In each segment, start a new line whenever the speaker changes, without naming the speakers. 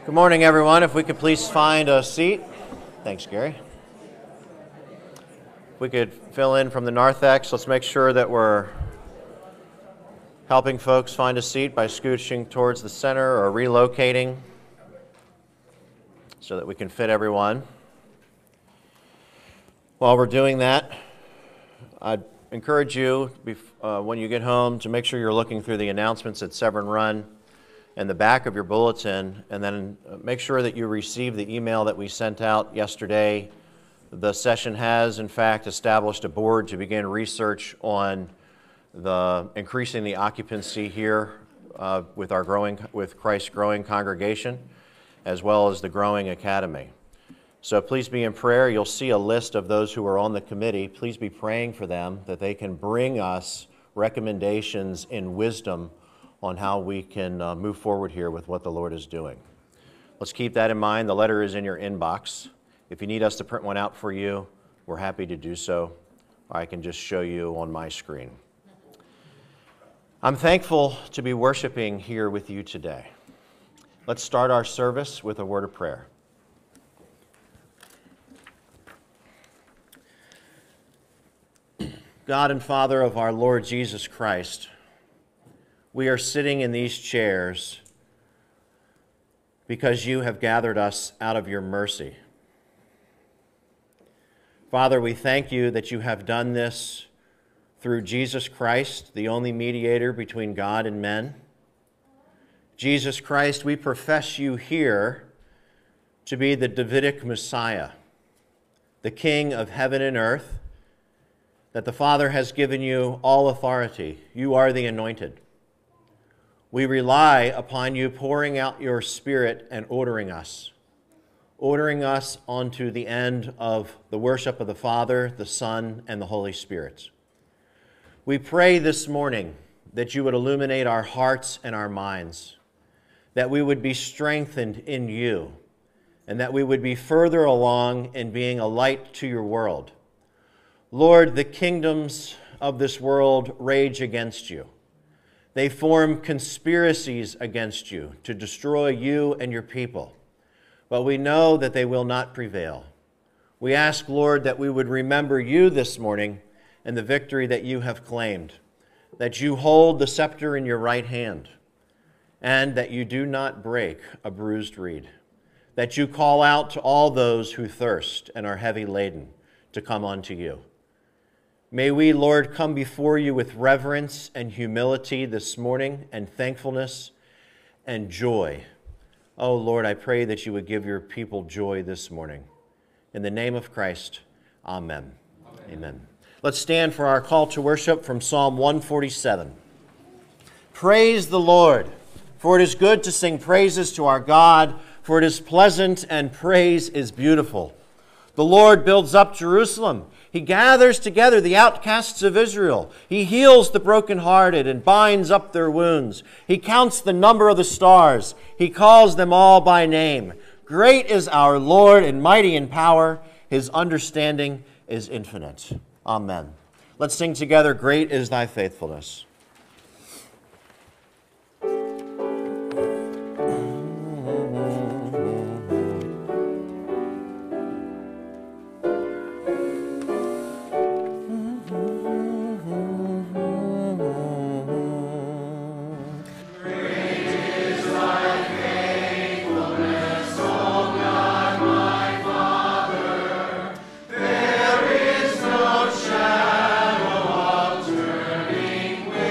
Good morning, everyone. If we could please find a seat. Thanks, Gary. If we could fill in from the narthex, let's make sure that we're helping folks find a seat by scooching towards the center or relocating so that we can fit everyone. While we're doing that, I'd encourage you, when you get home, to make sure you're looking through the announcements at Severn Run and the back of your bulletin, and then make sure that you receive the email that we sent out yesterday. The session has, in fact, established a board to begin research on increasing the occupancy here with Christ's growing congregation, as well as the growing academy. So please be in prayer. You'll see a list of those who are on the committee. Please be praying for them that they can bring us recommendations in wisdom on how we can move forward here with what the Lord is doing. Let's keep that in mind. The letter is in your inbox. If you need us to print one out for you, we're happy to do so. I can just show you on my screen. I'm thankful to be worshiping here with you today. Let's start our service with a word of prayer. God and Father of our Lord Jesus Christ, we are sitting in these chairs because you have gathered us out of your mercy. Father, we thank you that you have done this through Jesus Christ, the only mediator between God and men. Jesus Christ, we profess you here to be the Davidic Messiah, the King of heaven and earth, that the Father has given you all authority. You are the anointed. We rely upon you pouring out your Spirit and ordering us onto the end of the worship of the Father, the Son, and the Holy Spirit. We pray this morning that you would illuminate our hearts and our minds, that we would be strengthened in you, and that we would be further along in being a light to your world. Lord, the kingdoms of this world rage against you. They form conspiracies against you to destroy you and your people. But we know that they will not prevail. We ask, Lord, that we would remember you this morning and the victory that you have claimed, that you hold the scepter in your right hand, and that you do not break a bruised reed, that you call out to all those who thirst and are heavy laden to come unto you. May we, Lord, come before you with reverence and humility this morning, and thankfulness and joy. Oh, Lord, I pray that you would give your people joy this morning. In the name of Christ, amen. Amen. Let's stand for our call to worship from Psalm 147. Praise the Lord, for it is good to sing praises to our God, for it is pleasant and praise is beautiful. The Lord builds up Jerusalem. He gathers together the outcasts of Israel. He heals the brokenhearted and binds up their wounds. He counts the number of the stars. He calls them all by name. Great is our Lord and mighty in power. His understanding is infinite. Amen. Let's sing together, Great is thy faithfulness.
There is no shadow of turning with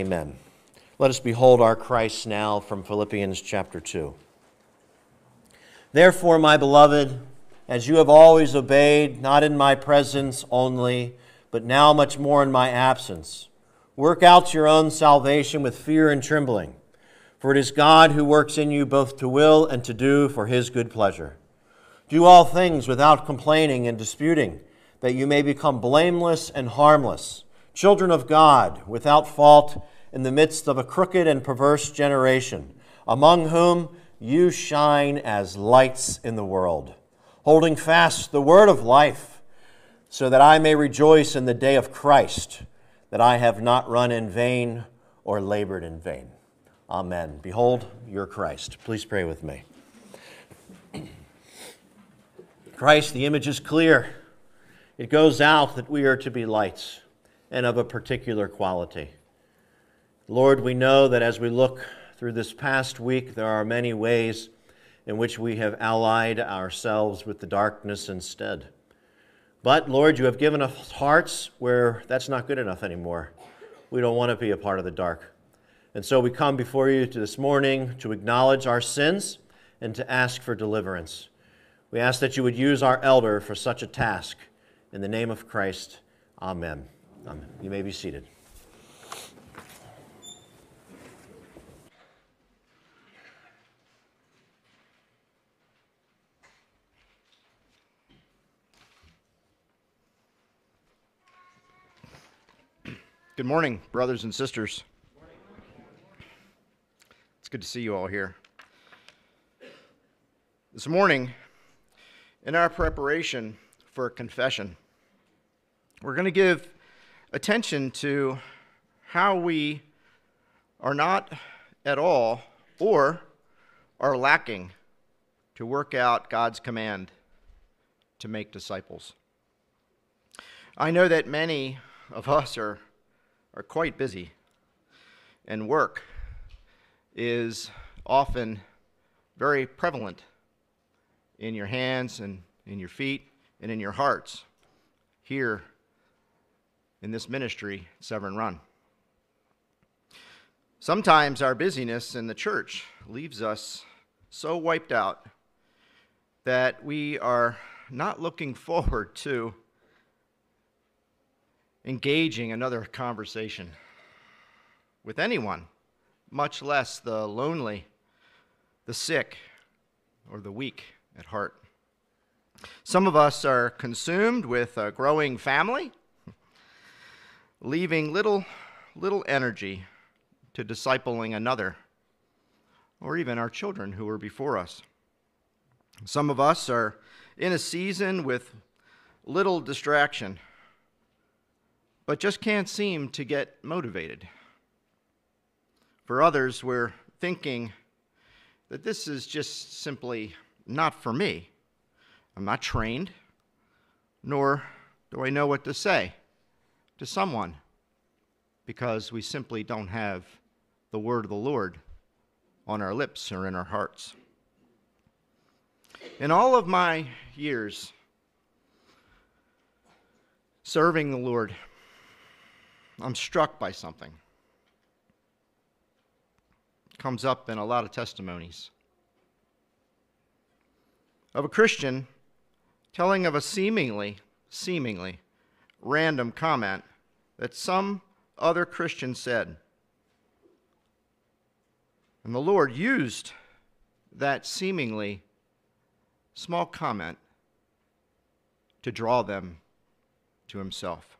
Amen. Let us behold our Christ now from Philippians chapter 2. Therefore, my beloved, as you have always obeyed, not in my presence only, but now much more in my absence, work out your own salvation with fear and trembling. For it is God who works in you both to will and to do for his good pleasure. Do all things without complaining and disputing, that you may become blameless and harmless, children of God, without fault, in the midst of a crooked and perverse generation, among whom you shine as lights in the world, holding fast the word of life, so that I may rejoice in the day of Christ, that I have not run in vain or labored in vain. Amen. Behold your Christ. Please pray with me. Christ, the image is clear. It goes out that we are to be lights and of a particular quality. Lord, we know that as we look through this past week, there are many ways in which we have allied ourselves with the darkness instead. But, Lord, you have given us hearts where that's not good enough anymore. We don't want to be a part of the dark. And so we come before you this morning to acknowledge our sins and to ask for deliverance. We ask that you would use our elder for such a task. In the name of Christ, amen. Amen. You may be seated.
Good morning, brothers and sisters. It's good to see you all here. This morning, in our preparation for confession, we're going to give attention to how we are not at all or are lacking to work out God's command to make disciples. I know that many of us are quite busy, and work is often very prevalent in your hands and in your feet and in your hearts here in this ministry, Severn Run. Sometimes our busyness in the church leaves us so wiped out that we are not looking forward to engaging another conversation with anyone, much less the lonely, the sick, or the weak at heart. Some of us are consumed with a growing family, leaving little energy to discipling another, or even our children who are before us. Some of us are in a season with little distraction, but just can't seem to get motivated. For others, we're thinking that this is just simply not for me. I'm not trained, nor do I know what to say to someone, because we simply don't have the word of the Lord on our lips or in our hearts. In all of my years serving the Lord, I'm struck by something. It comes up in a lot of testimonies of a Christian telling of a seemingly random comment that some other Christian said. And the Lord used that seemingly small comment to draw them to himself.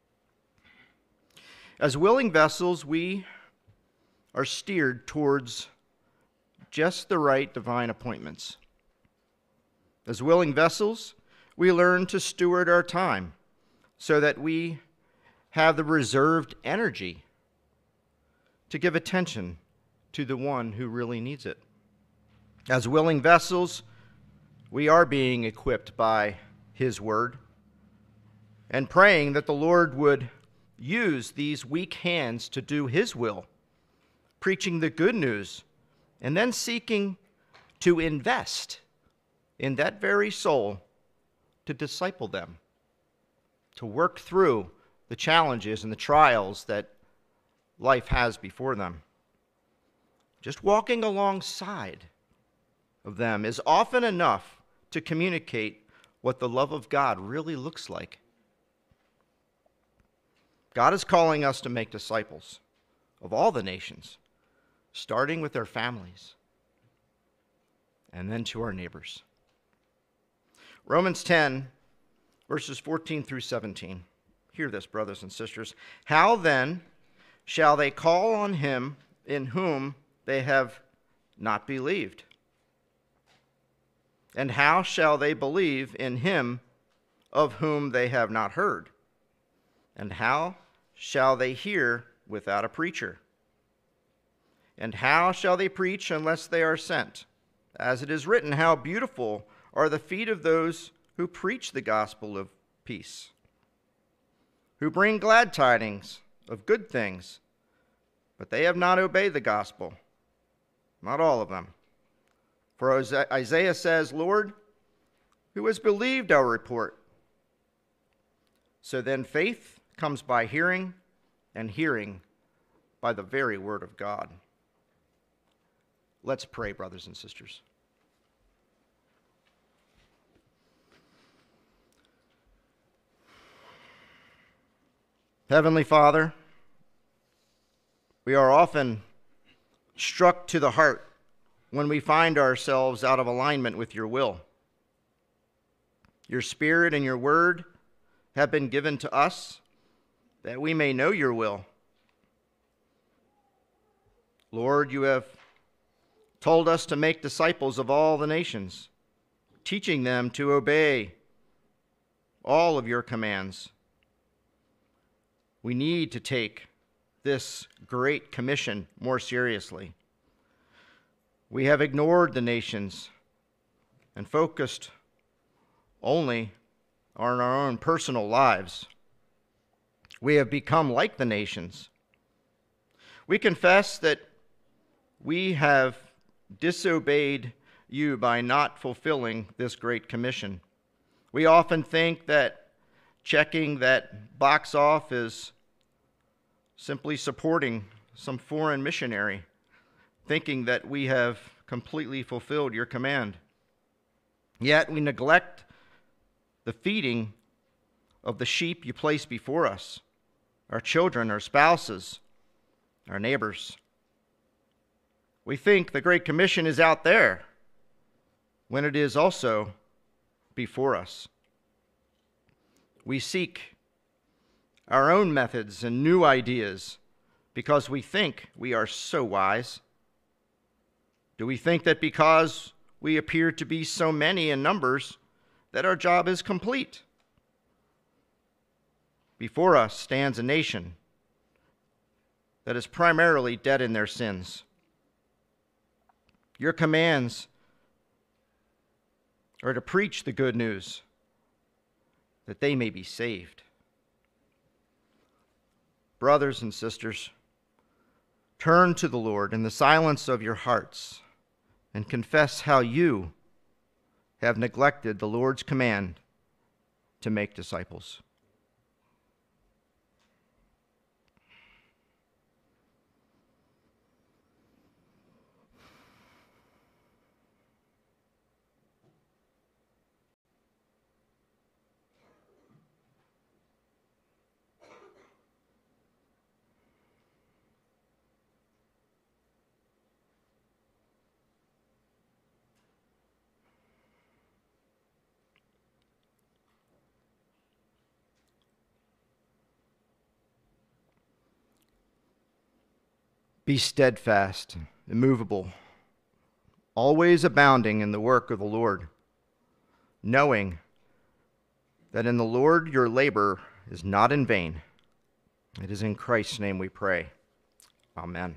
As willing vessels, we are steered towards just the right divine appointments. As willing vessels, we learn to steward our time so that we have the reserved energy to give attention to the one who really needs it. As willing vessels, we are being equipped by His Word and praying that the Lord would use these weak hands to do His will, preaching the good news, and then seeking to invest in that very soul to disciple them, to work through the challenges and the trials that life has before them. Just walking alongside of them is often enough to communicate what the love of God really looks like. God is calling us to make disciples of all the nations, starting with our families and then to our neighbors. Romans 10, verses 14 through 17. Hear this, brothers and sisters. How then shall they call on him in whom they have not believed? And how shall they believe in him of whom they have not heard? And how shall they hear without a preacher? And how shall they preach unless they are sent? As it is written, how beautiful are the feet of those who preach the gospel of peace, who bring glad tidings of good things, but they have not obeyed the gospel. Not all of them. For Isaiah says, Lord, who has believed our report? So then faith comes by hearing, and hearing by the very word of God. Let's pray, brothers and sisters. Heavenly Father, we are often struck to the heart when we find ourselves out of alignment with your will. Your Spirit and your word have been given to us that we may know your will. Lord, you have told us to make disciples of all the nations, teaching them to obey all of your commands. We need to take this great commission more seriously. We have ignored the nations and focused only on our own personal lives. We have become like the nations. We confess that we have disobeyed you by not fulfilling this great commission. We often think that checking that box off is simply supporting some foreign missionary, thinking that we have completely fulfilled your command. Yet we neglect the feeding of the sheep you place before us, our children, our spouses, our neighbors. We think the Great Commission is out there when it is also before us. We seek our own methods and new ideas because we think we are so wise. Do we think that because we appear to be so many in numbers that our job is complete? Before us stands a nation that is primarily dead in their sins. Your commands are to preach the good news that they may be saved. Brothers and sisters, turn to the Lord in the silence of your hearts and confess how you have neglected the Lord's command to make disciples. Be steadfast, immovable, always abounding in the work of the Lord, knowing that in the Lord your labor is not in vain. It is in Christ's name we pray. Amen.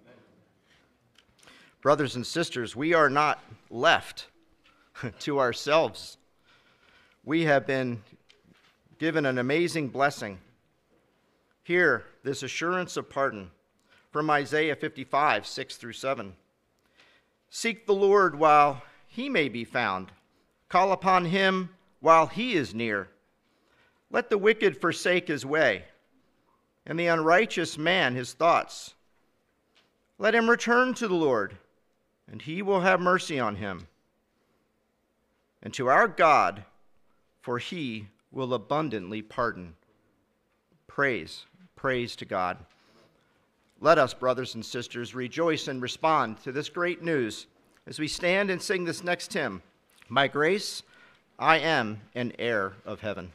Brothers and sisters, we are not left to ourselves. We have been given an amazing blessing. Hear this assurance of pardon from Isaiah 55, 6 through 7. Seek the Lord while he may be found. Call upon him while he is near. Let the wicked forsake his way, and the unrighteous man his thoughts. Let him return to the Lord, and he will have mercy on him, and to our God, for he will abundantly pardon. Praise to God. Let us, brothers and sisters, rejoice and respond to this great news as we stand and sing this next hymn, By Grace I Am an Heir of Heaven.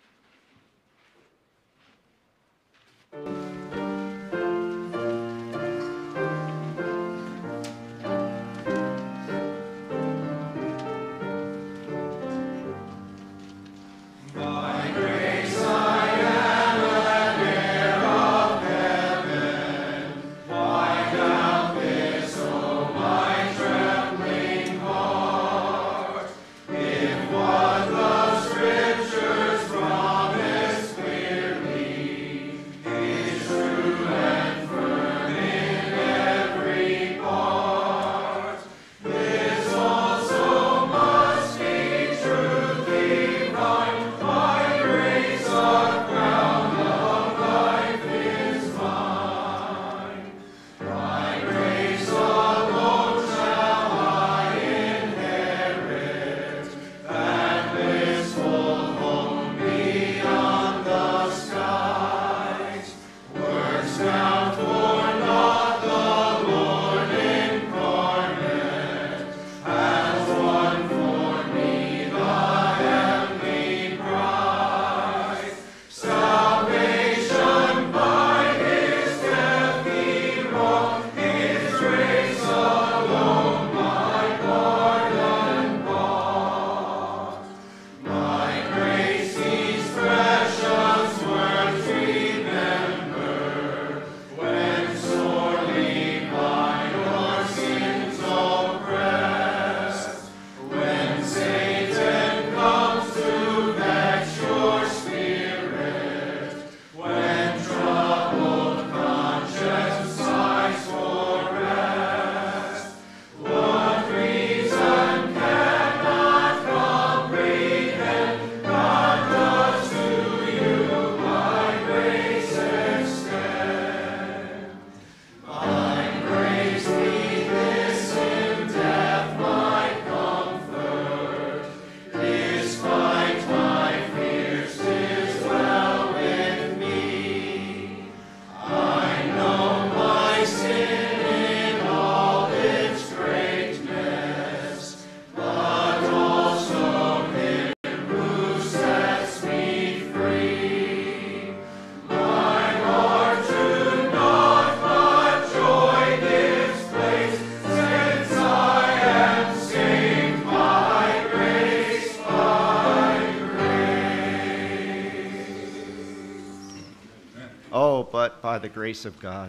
By the grace of God.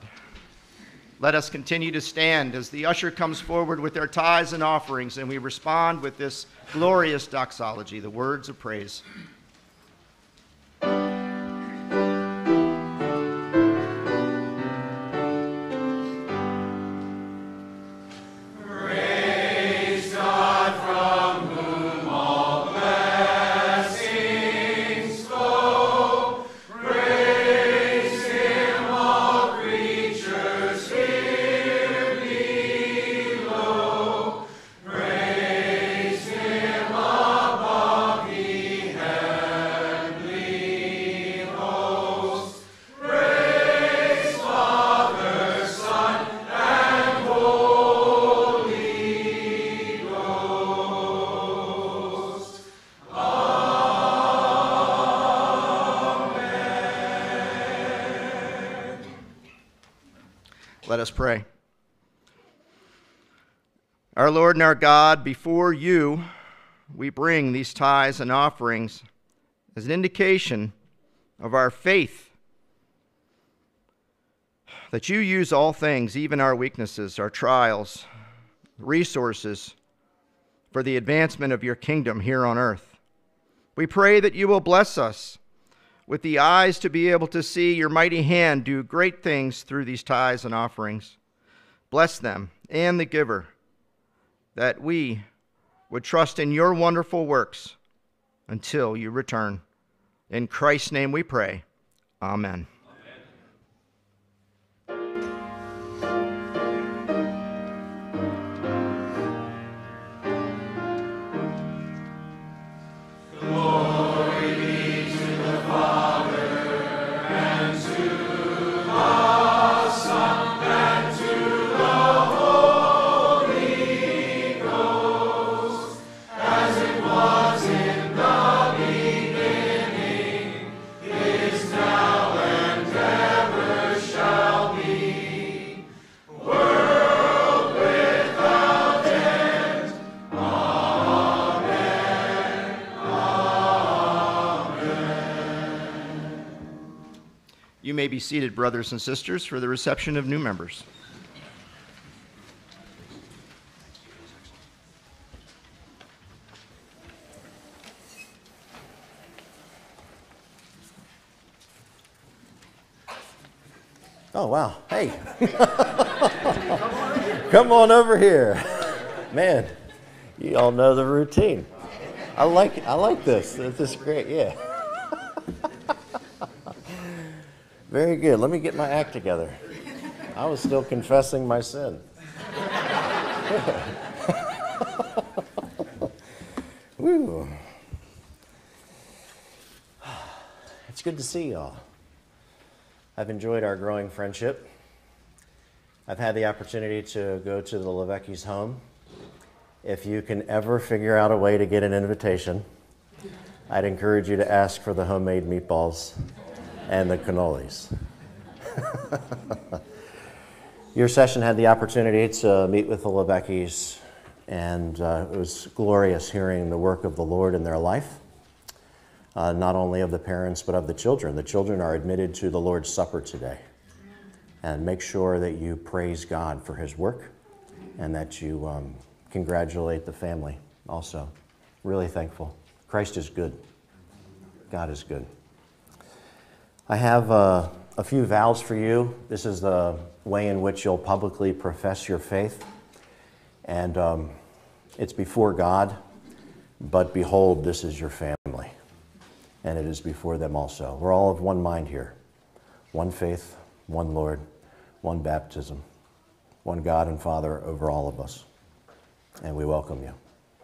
Let us continue to stand as the usher comes forward with their tithes and offerings, and we respond with this glorious doxology, the words of praise. Let us pray. Our Lord and our God, before you we bring these tithes and offerings as an indication of our faith that you use all things, even our weaknesses, our trials, resources, for the advancement of your kingdom here on earth. We pray that you will bless us with the eyes to be able to see your mighty hand do great things through these tithes and offerings. Bless them and the giver, that we would trust in your wonderful works until you return. In Christ's name we pray. Amen. may be seated, brothers and sisters, for the reception of new members.
Oh, wow. Hey. Come on over here. Man, you all know the routine. I like this. This is great, yeah. Very good. Let me get my act together. I was still confessing my sin. Woo. It's good to see y'all. I've enjoyed our growing friendship. I've had the opportunity to go to the Levecki's home. If you can ever figure out a way to get an invitation, I'd encourage you to ask for the homemade meatballs and the cannolis. Your session had the opportunity to meet with the Levecki's, and it was glorious hearing the work of the Lord in their life. Not only of the parents, but of the children. The children are admitted to the Lord's Supper today. And make sure that you praise God for his work and that you congratulate the family also. Really thankful. Christ is good. God is good. I have a few vows for you. This is the way in which you'll publicly profess your faith. And it's before God, but behold, this is your family. And it is before them also. We're all of one mind here. One faith, one Lord, one baptism, one God and Father over all of us. And we welcome you.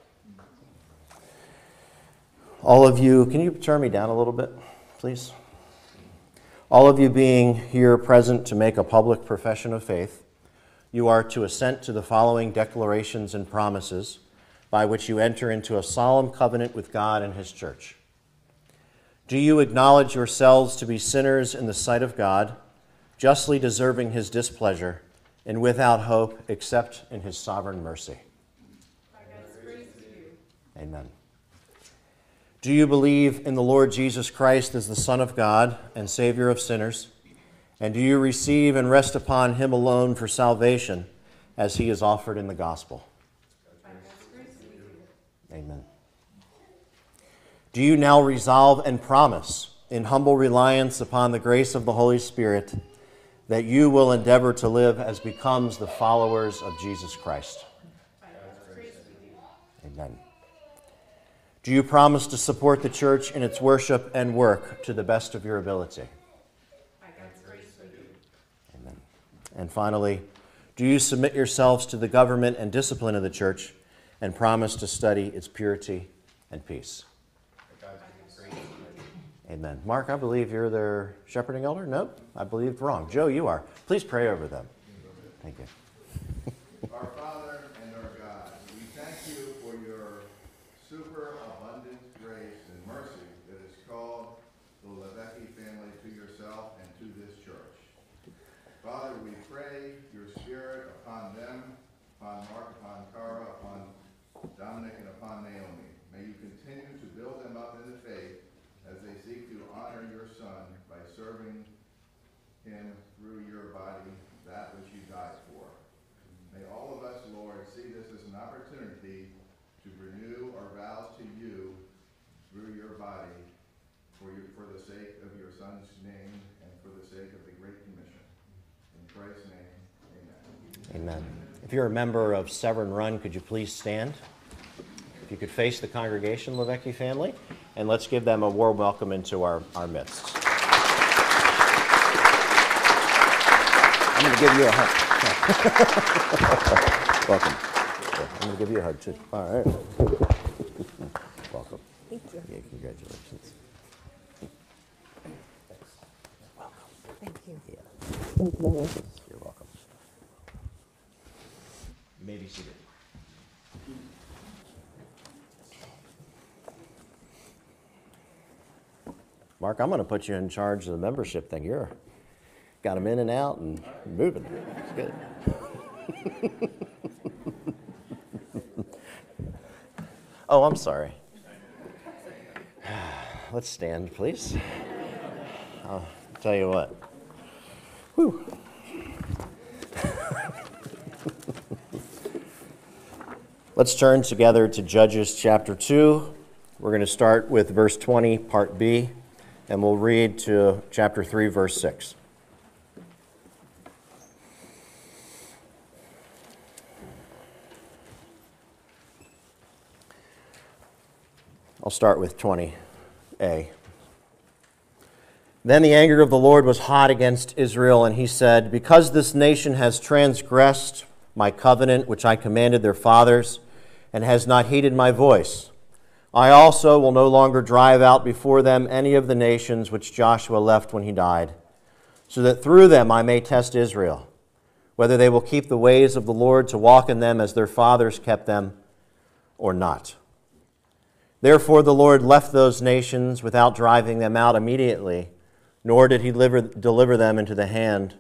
All of you, can you turn me down a little bit, please? All of you being here present to make a public profession of faith, you are to assent to the following declarations and promises by which you enter into a solemn covenant with God and his church. Do you acknowledge yourselves to be sinners in the sight of God, justly deserving his displeasure, and without hope except in his sovereign mercy?
By God's grace to you.
Amen. Do you believe in the Lord Jesus Christ as the Son of God and Savior of sinners? And do you receive and rest upon him alone for salvation as he is offered in the gospel?
By God's grace we do.
Amen. Do you now resolve and promise, in humble reliance upon the grace of the Holy Spirit, that you will endeavor to live as becomes the followers of Jesus Christ?
By God's grace we do.
Amen. Do you promise to support the church in its worship and work to the best of your ability?
By God's grace we do.
Amen. And finally, do you submit yourselves to the government and discipline of the church and promise to study its purity and peace? Amen. Mark, I believe you're their shepherding elder? Nope, I believed wrong. Joe, you are. Please pray over them. Thank you.
Our Father and our God, we thank you for your super abundant grace and mercy that has called the Levecki family to yourself and to this church. Father, we pray your Spirit upon them, upon Mark, upon Cara, upon Dominic, and upon Naomi. May you continue to build them up in the faith as they seek to honor your Son by serving him through your body, that which you died for. May all of us, Lord, see this as an opportunity to renew our vows to you through your body for the sake of your Son's name and for the sake of the Great Commission. In Christ's name, amen.
Amen. If you're a member of Severn Run, could you please stand? If you could face the congregation, Levecki family, and let's give them a warm welcome into our midst. I'm going to give you a hug. Welcome. I'm going to give you a hug, too. All right. Welcome.
Thank you.
Yeah, congratulations. Welcome.
Thank you.
Yeah.
Thank you.
You're welcome. You may be seated. Mark, I'm going to put you in charge of the membership thing. You're got them in and out and moving. It's good. Oh, I'm sorry. Let's stand, please. I'll tell you what. Whew. Let's turn together to Judges chapter 2. We're going to start with verse 20, part B, and we'll read to chapter 3, verse 6. I'll start with 20a. Then the anger of the Lord was hot against Israel, and he said, "Because this nation has transgressed my covenant, which I commanded their fathers, and has not heeded my voice, I also will no longer drive out before them any of the nations which Joshua left when he died, so that through them I may test Israel, whether they will keep the ways of the Lord to walk in them as their fathers kept them, or not." Therefore the Lord left those nations without driving them out immediately, nor did he deliver them into the hand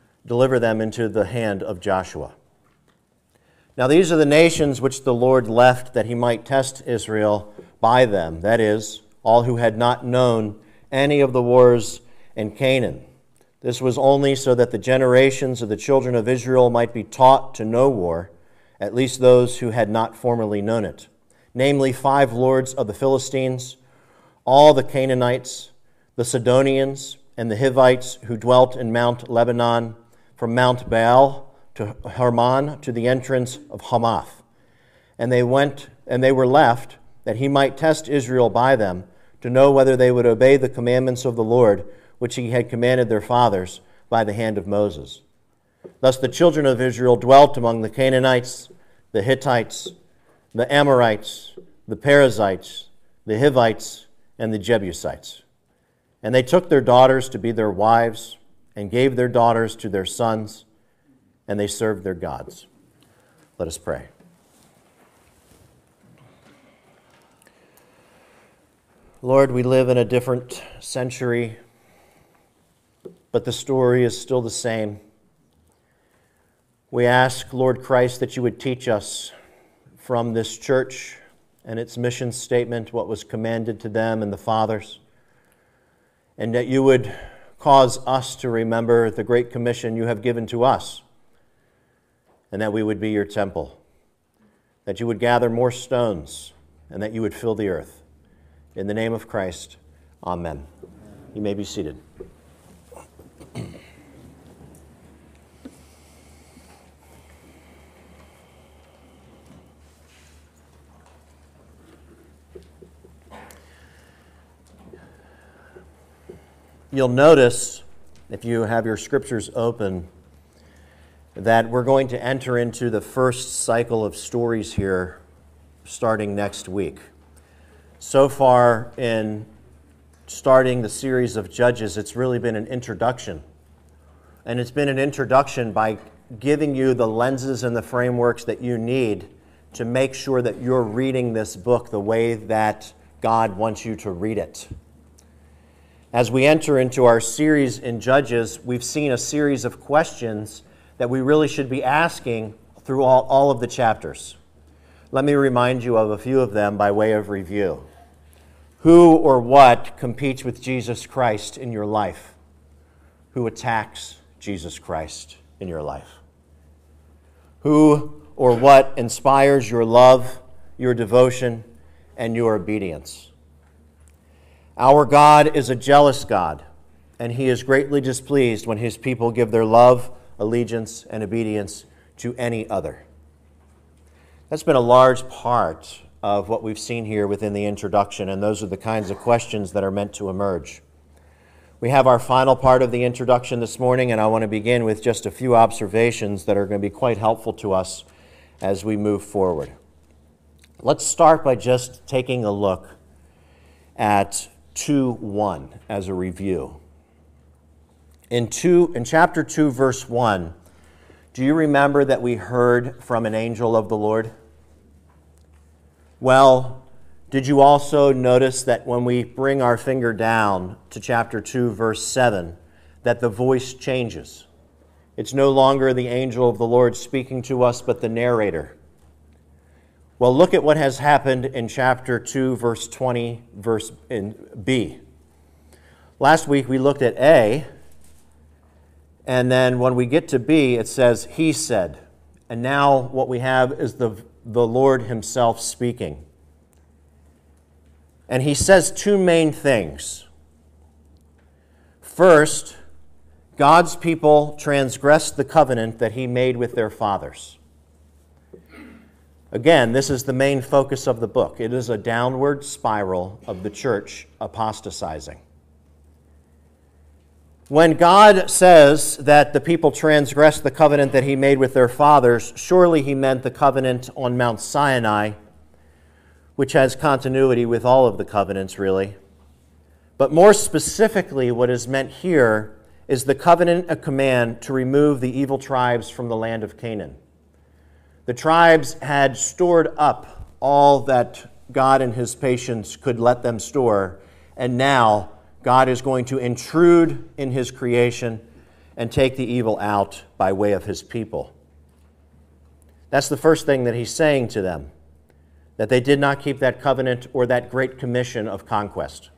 of Joshua. Now these are the nations which the Lord left that he might test Israel by them, that is, all who had not known any of the wars in Canaan. This was only so that the generations of the children of Israel might be taught to know war, at least those who had not formerly known it. Namely, 5 lords of the Philistines, all the Canaanites, the Sidonians, and the Hivites who dwelt in Mount Lebanon, from Mount Baal to Hermon to the entrance of Hamath. And they were left that he might test Israel by them, to know whether they would obey the commandments of the Lord, which he had commanded their fathers by the hand of Moses. Thus the children of Israel dwelt among the Canaanites, the Hittites, the Amorites, the Perizzites, the Hivites, and the Jebusites. And they took their daughters to be their wives, and gave their daughters to their sons, and they served their gods. Let us pray. Lord, we live in a different century, but the story is still the same. We ask, Lord Christ, that you would teach us from this church and its mission statement what was commanded to them and the fathers, and that you would cause us to remember the great commission you have given to us, and that we would be your temple, that you would gather more stones, and that you would fill the earth. In the name of Christ, amen. You may be seated. You'll notice, if you have your scriptures open, that we're going to enter into the first cycle of stories here starting next week. So far in starting the series of Judges, it's really been an introduction. And it's been an introduction by giving you the lenses and the frameworks that you need to make sure that you're reading this book the way that God wants you to read it. As we enter into our series in Judges, we've seen a series of questions that we really should be asking through all of the chapters. Let me remind you of a few of them by way of review. Who or what competes with Jesus Christ in your life? Who attacks Jesus Christ in your life? Who or what inspires your love, your devotion, and your obedience? Our God is a jealous God, and he is greatly displeased when his people give their love, allegiance, and obedience to any other. That's been a large part of what we've seen here within the introduction, and those are the kinds of questions that are meant to emerge. We have our final part of the introduction this morning, and I want to begin with just a few observations that are going to be quite helpful to us as we move forward. Let's start by just taking a look at 2:1 as a review. In chapter 2, verse 1, do you remember that we heard from an angel of the Lord? Well, did you also notice that when we bring our finger down to chapter 2, verse 7, that the voice changes? It's no longer the angel of the Lord speaking to us, but the narrator. Well, look at what has happened in chapter 2, verse 20, verse in B. Last week we looked at A, And then when we get to B, it says, he said. And now what we have is the Lord himself speaking. And he says two main things. First, God's people transgressed the covenant that he made with their fathers. Again, this is the main focus of the book. It is a downward spiral of the church apostatizing. When God says that the people transgressed the covenant that he made with their fathers, surely he meant the covenant on Mount Sinai, which has continuity with all of the covenants, really. But more specifically, what is meant here is the covenant a command to remove the evil tribes from the land of Canaan. The tribes had stored up all that God in his patience could let them store, and now God is going to intrude in his creation and take the evil out by way of his people. That's the first thing that he's saying to them, that they did not keep that covenant or that great commission of conquest.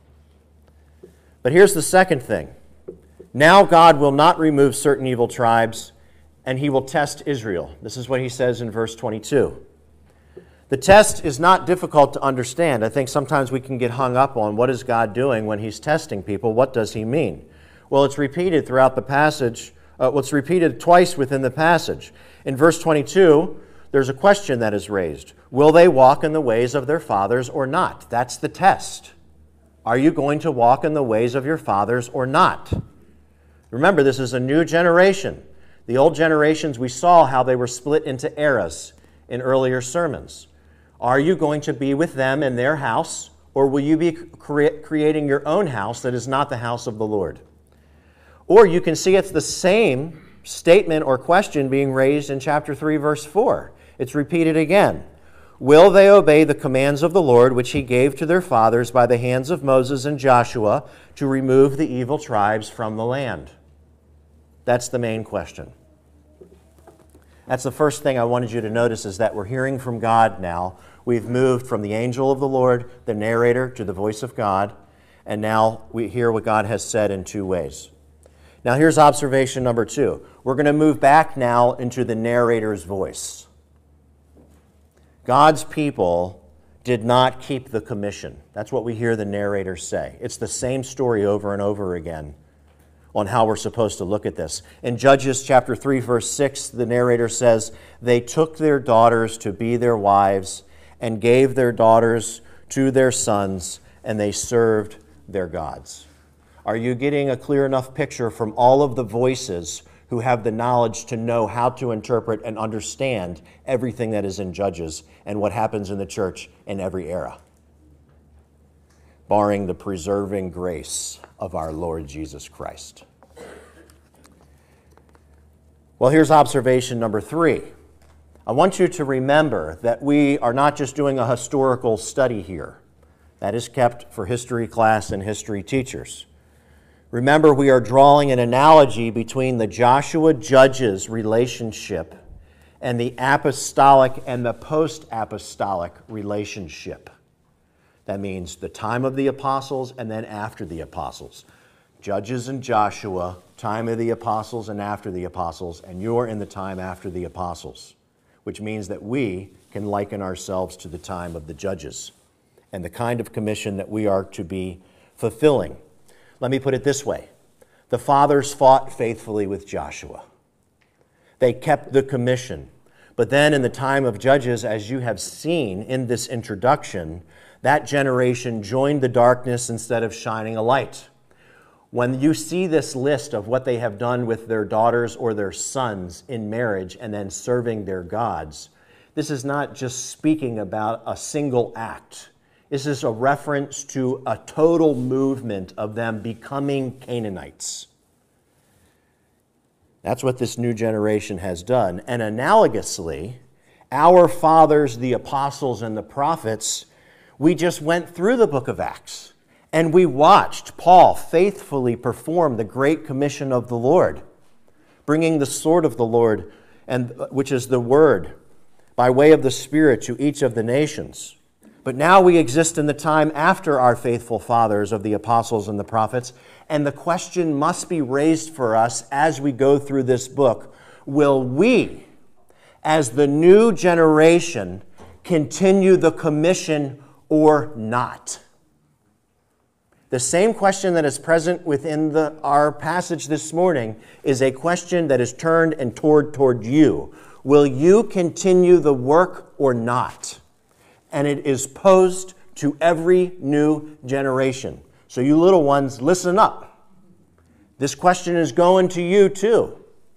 But here's the second thing. Now God will not remove certain evil tribes, and he will test Israel. This is what he says in verse 22. The test is not difficult to understand. I think sometimes we can get hung up on what is God doing when he's testing people. What does he mean? Well, it's repeated throughout the passage. It's repeated twice within the passage. In verse 22, there's a question that is raised. Will they walk in the ways of their fathers or not? That's the test. Are you going to walk in the ways of your fathers or not? Remember, this is a new generation. The old generations, we saw how they were split into eras in earlier sermons. Are you going to be with them in their house, or will you be creating your own house that is not the house of the Lord? Or you can see it's the same statement or question being raised in chapter 3, verse 4. It's repeated again. Will they obey the commands of the Lord, which he gave to their fathers by the hands of Moses and Joshua, to remove the evil tribes from the land? That's the main question. That's the first thing I wanted you to notice, is that we're hearing from God now. We've moved from the angel of the Lord, the narrator, to the voice of God, and now we hear what God has said in two ways. Now here's observation number 2. We're going to move back now into the narrator's voice. God's people did not keep the commission. That's what we hear the narrator say. It's the same story over and over again on how we're supposed to look at this. In Judges chapter 3, verse 6, the narrator says, they took their daughters to be their wives and gave their daughters to their sons, and they served their gods. Are you getting a clear enough picture from all of the voices who have the knowledge to know how to interpret and understand everything that is in Judges and what happens in the church in every era, barring the preserving grace of our Lord Jesus Christ? Well, here's observation number 3. I want you to remember that we are not just doing a historical study here. That is kept for history class and history teachers. Remember, we are drawing an analogy between the Joshua-Judges relationship and the apostolic and the post-apostolic relationship. That means the time of the apostles and then after the apostles. Judges and Joshua, time of the apostles and after the apostles, and you're in the time after the apostles, which means that we can liken ourselves to the time of the judges and the kind of commission that we are to be fulfilling. Let me put it this way. The fathers fought faithfully with Joshua. They kept the commission. But then in the time of Judges, as you have seen in this introduction, that generation joined the darkness instead of shining a light. When you see this list of what they have done with their daughters or their sons in marriage and then serving their gods, this is not just speaking about a single act. This is a reference to a total movement of them becoming Canaanites. That's what this new generation has done. And analogously, our fathers, the apostles and the prophets, we just went through the book of Acts, and we watched Paul faithfully perform the great commission of the Lord, bringing the sword of the Lord, which is the word, by way of the Spirit to each of the nations. But now we exist in the time after our faithful fathers of the apostles and the prophets, and the question must be raised for us as we go through this book. Will we, as the new generation, continue the commission or not? The same question that is present within our passage this morning is a question that is turned and toward you. Will you continue the work or not? And it is posed to every new generation. So you little ones, listen up. This question is going to you too.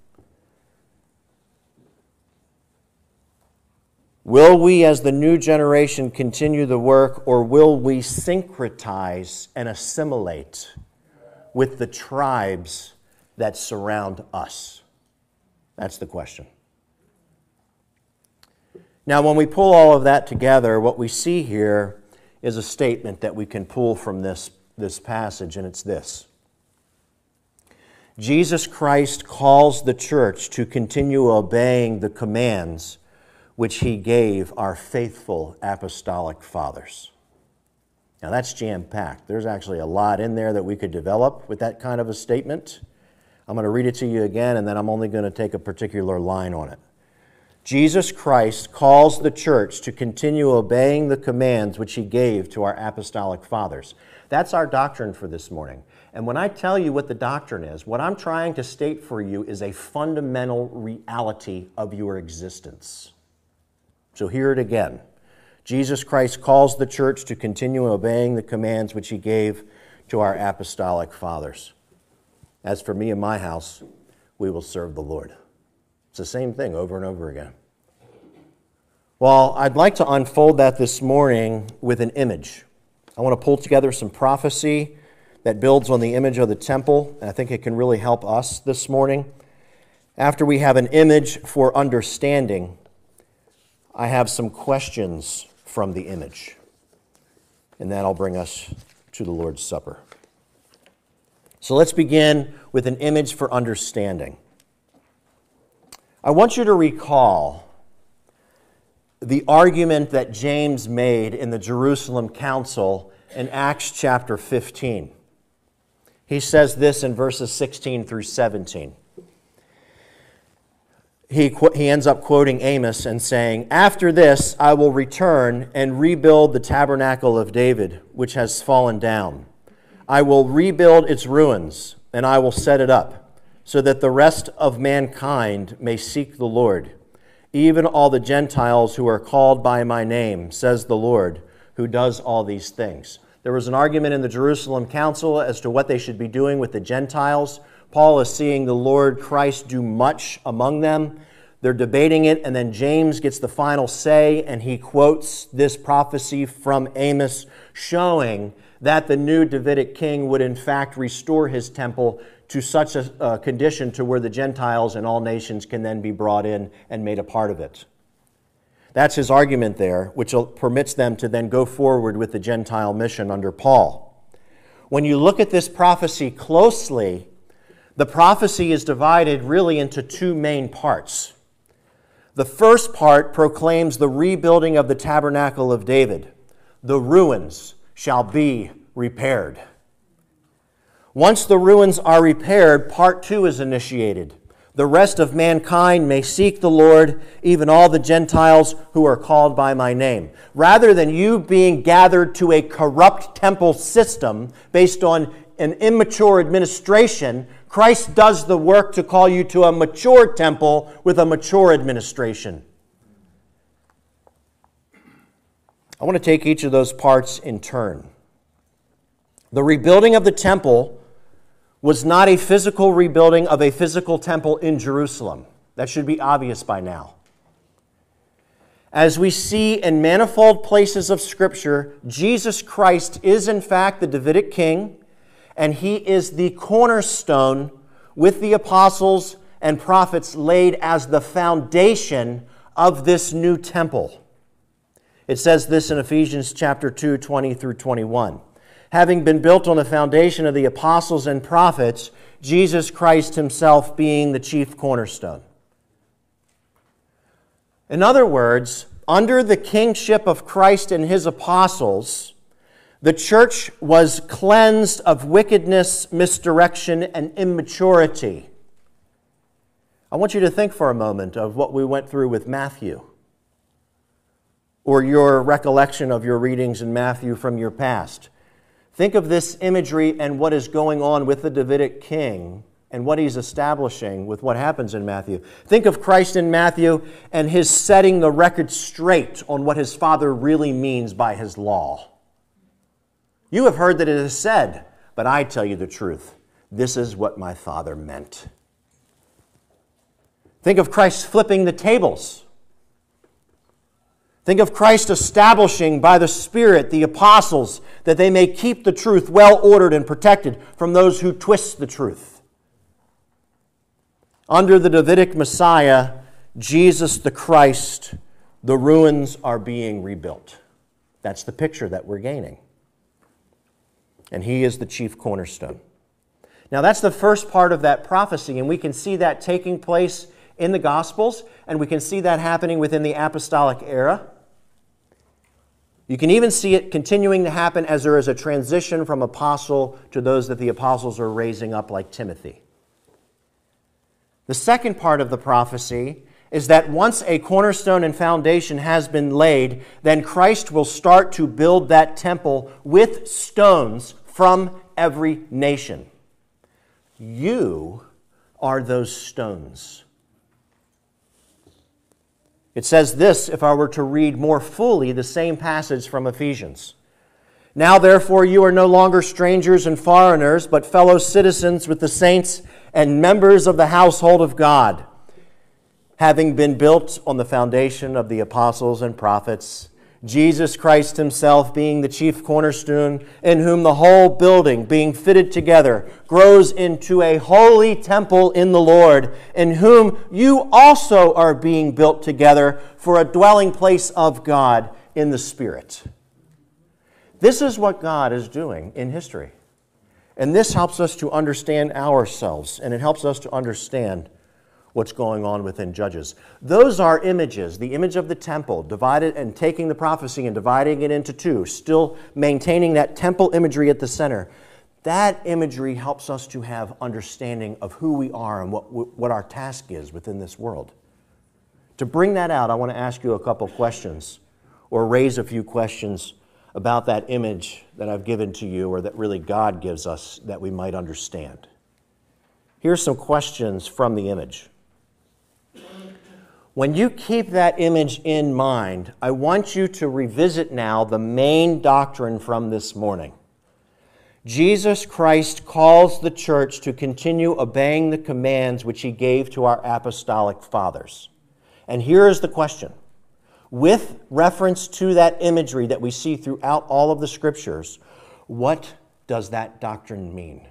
Will we as the new generation continue the work, or will we syncretize and assimilate with the tribes that surround us? That's the question. Now, when we pull all of that together, what we see here is a statement that we can pull from this passage, and it's this. Jesus Christ calls the church to continue obeying the commands which he gave our faithful apostolic fathers. Now, that's jam-packed. There's actually a lot in there that we could develop with that kind of a statement. I'm going to read it to you again, and then I'm only going to take a particular line on it. Jesus Christ calls the church to continue obeying the commands which he gave to our apostolic fathers. That's our doctrine for this morning. And when I tell you what the doctrine is, what I'm trying to state for you is a fundamental reality of your existence. So hear it again. Jesus Christ calls the church to continue obeying the commands which he gave to our apostolic fathers. As for me and my house, we will serve the Lord. It's the same thing over and over again. Well, I'd like to unfold that this morning with an image. I want to pull together some prophecy that builds on the image of the temple, and I think it can really help us this morning. After we have an image for understanding, I have some questions from the image, and that'll bring us to the Lord's Supper. So let's begin with an image for understanding. I want you to recall the argument that James made in the Jerusalem Council in Acts chapter 15. He says this in verses 16 through 17. He ends up quoting Amos and saying, "After this I will return and rebuild the tabernacle of David, which has fallen down. I will rebuild its ruins, and I will set it up, so that the rest of mankind may seek the Lord, even all the Gentiles who are called by my name, says the Lord, who does all these things." There was an argument in the Jerusalem Council as to what they should be doing with the Gentiles. Paul is seeing the Lord Christ do much among them. They're debating it, and then James gets the final say, and he quotes this prophecy from Amos, showing that the new Davidic king would in fact restore his temple to such a condition to where the Gentiles and all nations can then be brought in and made a part of it. That's his argument there, which permits them to then go forward with the Gentile mission under Paul. When you look at this prophecy closely, the prophecy is divided really into two main parts. The first part proclaims the rebuilding of the tabernacle of David. The ruins shall be repaired. Once the ruins are repaired, part two is initiated. The rest of mankind may seek the Lord, even all the Gentiles who are called by my name. Rather than you being gathered to a corrupt temple system based on an immature administration, Christ does the work to call you to a mature temple with a mature administration. I want to take each of those parts in turn. The rebuilding of the temple was not a physical rebuilding of a physical temple in Jerusalem. That should be obvious by now. As we see in manifold places of Scripture, Jesus Christ is in fact the Davidic king, and he is the cornerstone with the apostles and prophets laid as the foundation of this new temple. It says this in Ephesians chapter 2, 20 through 21. Having been built on the foundation of the apostles and prophets, Jesus Christ himself being the chief cornerstone. In other words, under the kingship of Christ and his apostles, the church was cleansed of wickedness, misdirection, and immaturity. I want you to think for a moment of what we went through with Matthew, or your recollection of your readings in Matthew from your past. Think of this imagery and what is going on with the Davidic king and what he's establishing with what happens in Matthew. Think of Christ in Matthew and his setting the record straight on what his Father really means by his law. You have heard that it is said, but I tell you the truth. This is what my Father meant. Think of Christ flipping the tables. Think of Christ establishing by the Spirit the apostles that they may keep the truth well ordered and protected from those who twist the truth. Under the Davidic Messiah, Jesus the Christ, the ruins are being rebuilt. That's the picture that we're gaining. And he is the chief cornerstone. Now that's the first part of that prophecy, and we can see that taking place in the Gospels, and we can see that happening within the apostolic era. You can even see it continuing to happen as there is a transition from apostle to those that the apostles are raising up, like Timothy. The second part of the prophecy is that once a cornerstone and foundation has been laid, then Christ will start to build that temple with stones from every nation. You are those stones. It says this, if I were to read more fully the same passage from Ephesians. Now, therefore, you are no longer strangers and foreigners, but fellow citizens with the saints and members of the household of God, having been built on the foundation of the apostles and prophets, Jesus Christ himself being the chief cornerstone, in whom the whole building, being fitted together, grows into a holy temple in the Lord, in whom you also are being built together for a dwelling place of God in the Spirit. This is what God is doing in history. And this helps us to understand ourselves, and it helps us to understand what's going on within Judges. Those are images, the image of the temple, divided and taking the prophecy and dividing it into two, still maintaining that temple imagery at the center. That imagery helps us to have understanding of who we are and what our task is within this world. To bring that out, I want to ask you a couple questions, or raise a few questions about that image that I've given to you, or that really God gives us, that we might understand. Here's some questions from the image. When you keep that image in mind, I want you to revisit now the main doctrine from this morning. Jesus Christ calls the church to continue obeying the commands which he gave to our apostolic fathers. And here is the question. With reference to that imagery that we see throughout all of the Scriptures, what does that doctrine mean?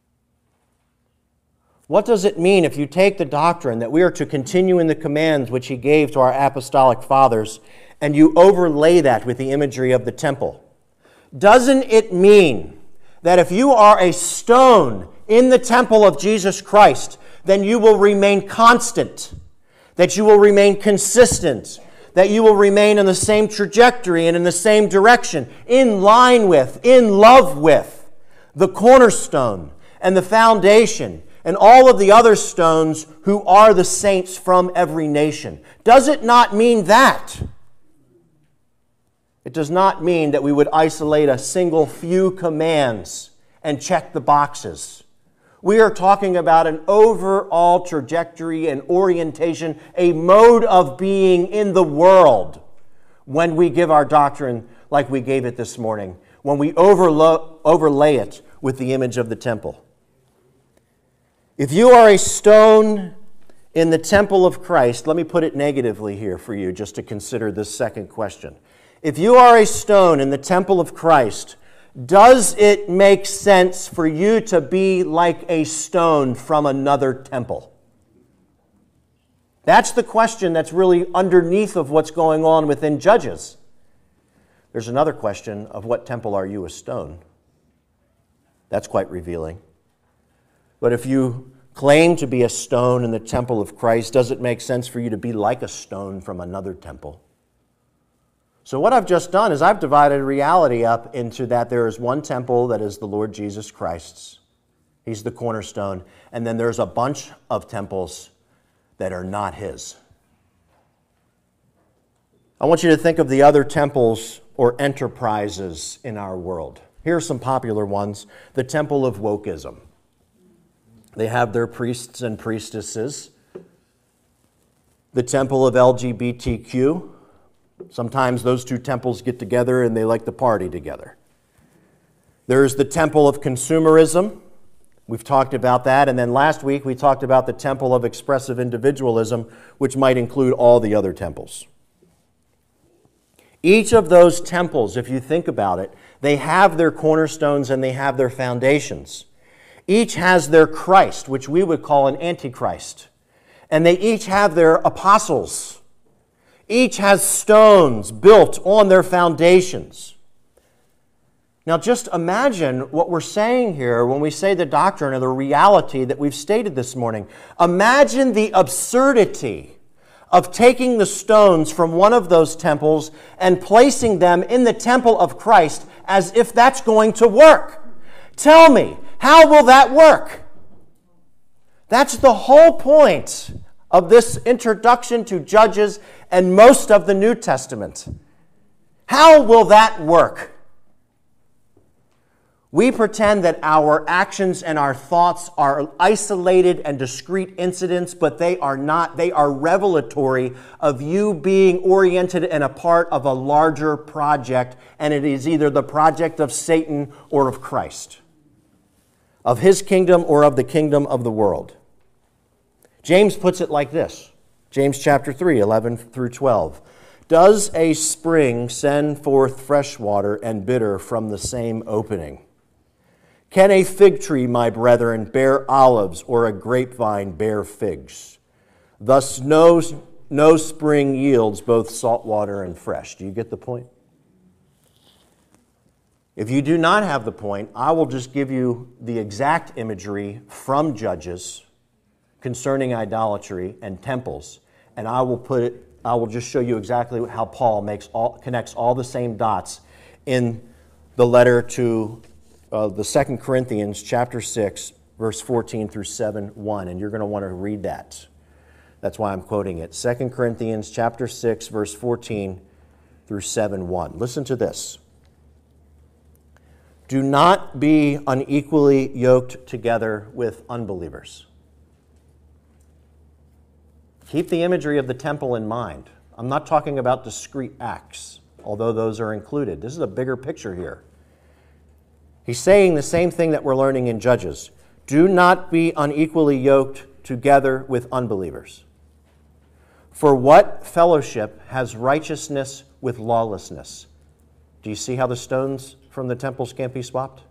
What does it mean if you take the doctrine that we are to continue in the commands which he gave to our apostolic fathers, and you overlay that with the imagery of the temple? Doesn't it mean that if you are a stone in the temple of Jesus Christ, then you will remain constant, that you will remain consistent, that you will remain in the same trajectory and in the same direction, in line with, in love with the cornerstone and the foundation and all of the other stones who are the saints from every nation? Does it not mean that? It does not mean that we would isolate a single few commands and check the boxes. We are talking about an overall trajectory and orientation, a mode of being in the world when we give our doctrine like we gave it this morning, when we overlay it with the image of the temple. If you are a stone in the temple of Christ, let me put it negatively here for you just to consider this second question. If you are a stone in the temple of Christ, does it make sense for you to be like a stone from another temple? That's the question that's really underneath of what's going on within Judges. There's another question of what temple are you a stone? That's quite revealing. But if you claim to be a stone in the temple of Christ, does it make sense for you to be like a stone from another temple? So what I've just done is I've divided reality up into that there is one temple that is the Lord Jesus Christ's. He's the cornerstone. And then there's a bunch of temples that are not his. I want you to think of the other temples or enterprises in our world. Here are some popular ones. The temple of wokeism. They have their priests and priestesses. The temple of LGBTQ. Sometimes those two temples get together and they like to party together. There's the temple of consumerism. We've talked about that. And then last week we talked about the temple of expressive individualism, which might include all the other temples. Each of those temples, if you think about it, they have their cornerstones and they have their foundations. Each has their Christ, which we would call an antichrist. And they each have their apostles. Each has stones built on their foundations. Now just imagine what we're saying here when we say the doctrine or the reality that we've stated this morning. Imagine the absurdity of taking the stones from one of those temples and placing them in the temple of Christ as if that's going to work. Tell me, how will that work? That's the whole point of this introduction to Judges and most of the New Testament. How will that work? We pretend that our actions and our thoughts are isolated and discrete incidents, but they are not. They are revelatory of you being oriented and a part of a larger project, and it is either the project of Satan or of Christ, of his kingdom or of the kingdom of the world. James puts it like this. James chapter 3, 11 through 12. Does a spring send forth fresh water and bitter from the same opening? Can a fig tree, my brethren, bear olives, or a grapevine bear figs? Thus no spring yields both salt water and fresh. Do you get the point? If you do not have the point, I will just give you the exact imagery from Judges concerning idolatry and temples, and I will just show you exactly how Paul connects all the same dots in the letter to the 2 Corinthians chapter 6, verse 14 through 7:1, and you're going to want to read that. That's why I'm quoting it. 2 Corinthians chapter 6, verse 14 through 7:1. Listen to this. Do not be unequally yoked together with unbelievers. Keep the imagery of the temple in mind. I'm not talking about discrete acts, although those are included. This is a bigger picture here. He's saying the same thing that we're learning in Judges. Do not be unequally yoked together with unbelievers. For what fellowship has righteousness with lawlessness? Do you see how the stones from the temples can't be swapped?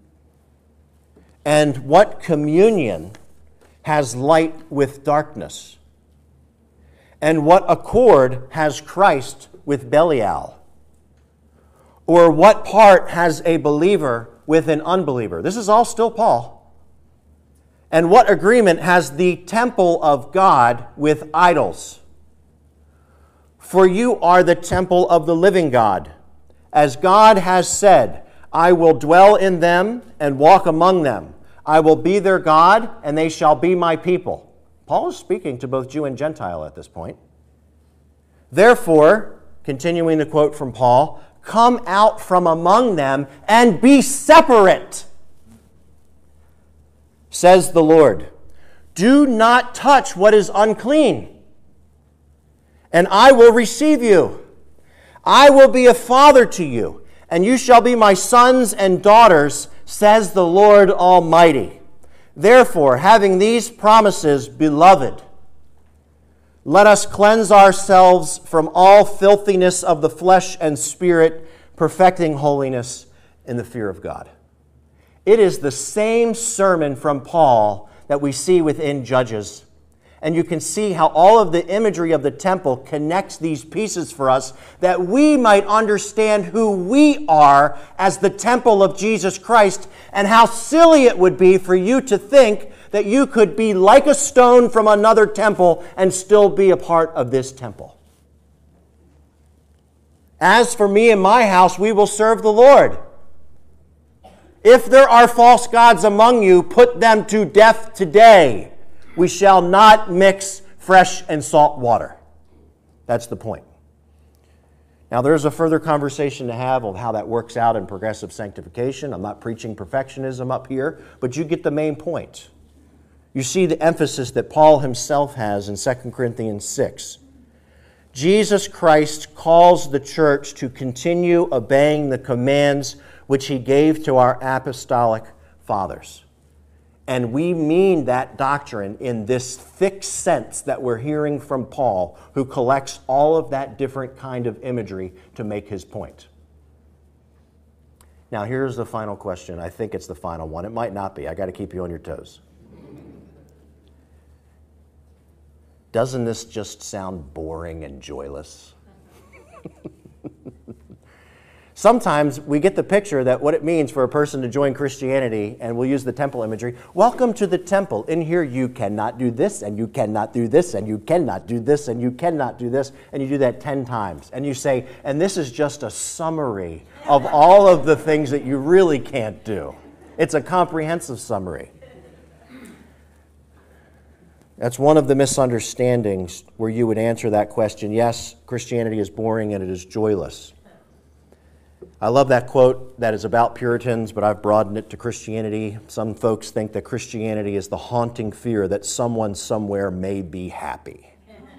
And what communion has light with darkness? And what accord has Christ with Belial? Or what part has a believer with an unbeliever? This is all still Paul. And what agreement has the temple of God with idols? For you are the temple of the living God. As God has said, I will dwell in them and walk among them. I will be their God, and they shall be my people. Paul is speaking to both Jew and Gentile at this point. Therefore, continuing the quote from Paul, come out from among them and be separate, says the Lord. Do not touch what is unclean, and I will receive you. I will be a father to you, and you shall be my sons and daughters, says the Lord Almighty. Therefore, having these promises, beloved, let us cleanse ourselves from all filthiness of the flesh and spirit, perfecting holiness in the fear of God. It is the same sermon from Paul that we see within Judges. And you can see how all of the imagery of the temple connects these pieces for us, that we might understand who we are as the temple of Jesus Christ, and how silly it would be for you to think that you could be like a stone from another temple and still be a part of this temple. As for me and my house, we will serve the Lord. If there are false gods among you, put them to death today. We shall not mix fresh and salt water. That's the point. Now, there's a further conversation to have of how that works out in progressive sanctification. I'm not preaching perfectionism up here, but you get the main point. You see the emphasis that Paul himself has in 2 Corinthians 6. Jesus Christ calls the church to continue obeying the commands which he gave to our apostolic fathers. And we mean that doctrine in this thick sense that we're hearing from Paul, who collects all of that different kind of imagery to make his point. Now, here's the final question. I think it's the final one. It might not be. I got to keep you on your toes. Doesn't this just sound boring and joyless? Sometimes we get the picture that what it means for a person to join Christianity, and we'll use the temple imagery. Welcome to the temple. In here you cannot do this, and you cannot do this, and you cannot do this, and you cannot do this, and you do that 10 times. And you say, and this is just a summary of all of the things that you really can't do. It's a comprehensive summary. That's one of the misunderstandings where you would answer that question, yes, Christianity is boring and it is joyless. I love that quote that is about Puritans, but I've broadened it to Christianity. Some folks think that Christianity is the haunting fear that someone somewhere may be happy.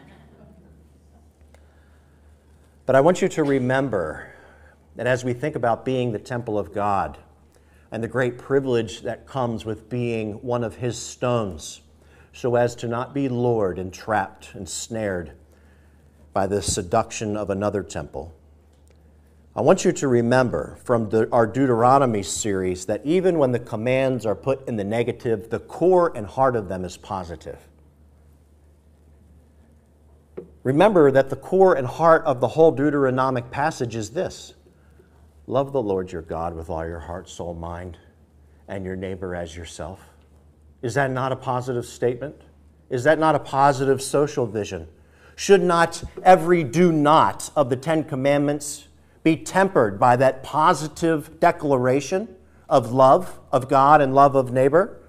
But I want you to remember that as we think about being the temple of God and the great privilege that comes with being one of his stones, so as to not be lured and trapped and snared by the seduction of another temple. I want you to remember from our Deuteronomy series that even when the commands are put in the negative, the core and heart of them is positive. Remember that the core and heart of the whole Deuteronomic passage is this: love the Lord your God with all your heart, soul, mind, and your neighbor as yourself. Is that not a positive statement? Is that not a positive social vision? Should not every do not of the 10 Commandments be tempered by that positive declaration of love of God and love of neighbor?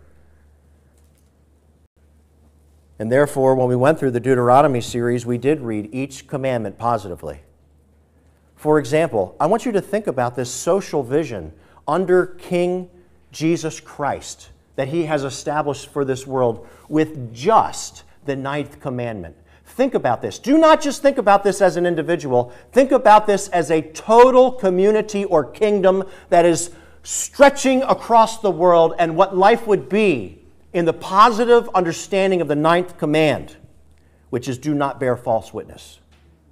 And therefore, when we went through the Deuteronomy series, we did read each commandment positively. For example, I want you to think about this social vision under King Jesus Christ that he has established for this world with just the 9th commandment. Think about this. Do not just think about this as an individual. Think about this as a total community or kingdom that is stretching across the world, and what life would be in the positive understanding of the 9th command, which is do not bear false witness.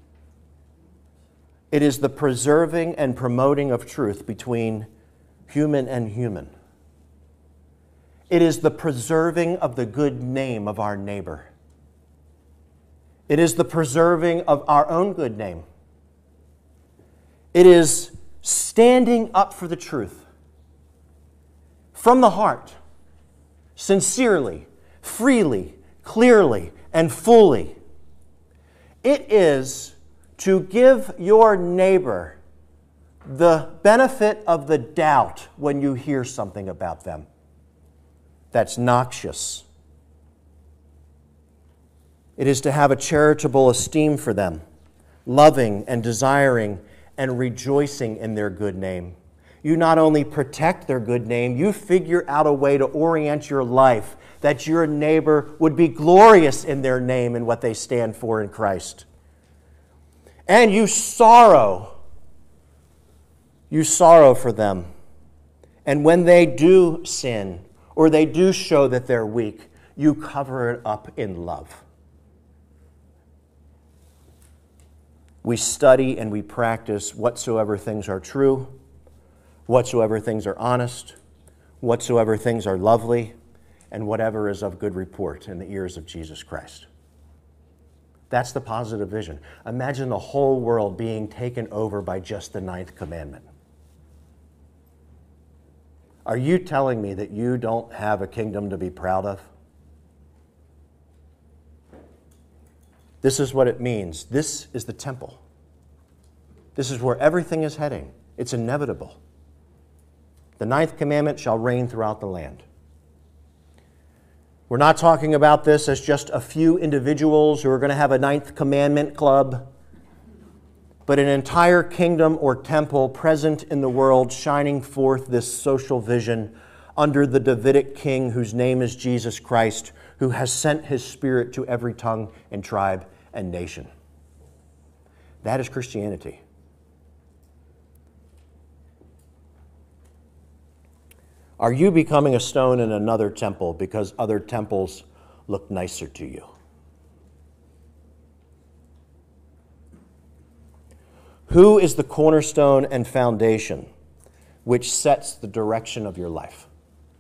It is the preserving and promoting of truth between human and human. It is the preserving of the good name of our neighbor. It is the preserving of our own good name. It is standing up for the truth from the heart, sincerely, freely, clearly, and fully. It is to give your neighbor the benefit of the doubt when you hear something about them that's noxious. It is to have a charitable esteem for them, loving and desiring and rejoicing in their good name. You not only protect their good name, you figure out a way to orient your life that your neighbor would be glorious in their name and what they stand for in Christ. And you sorrow for them. And when they do sin, or they do show that they're weak, you cover it up in love. We study and we practice whatsoever things are true, whatsoever things are honest, whatsoever things are lovely, and whatever is of good report in the ears of Jesus Christ. That's the positive vision. Imagine the whole world being taken over by just the 9th commandment. Are you telling me that you don't have a kingdom to be proud of? This is what it means. This is the temple. This is where everything is heading. It's inevitable. The 9th commandment shall reign throughout the land. We're not talking about this as just a few individuals who are going to have a 9th commandment club, but an entire kingdom or temple present in the world shining forth this social vision under the Davidic king whose name is Jesus Christ, who has sent his Spirit to every tongue and tribe and nation. That is Christianity. Are you becoming a stone in another temple because other temples look nicer to you? Who is the cornerstone and foundation which sets the direction of your life?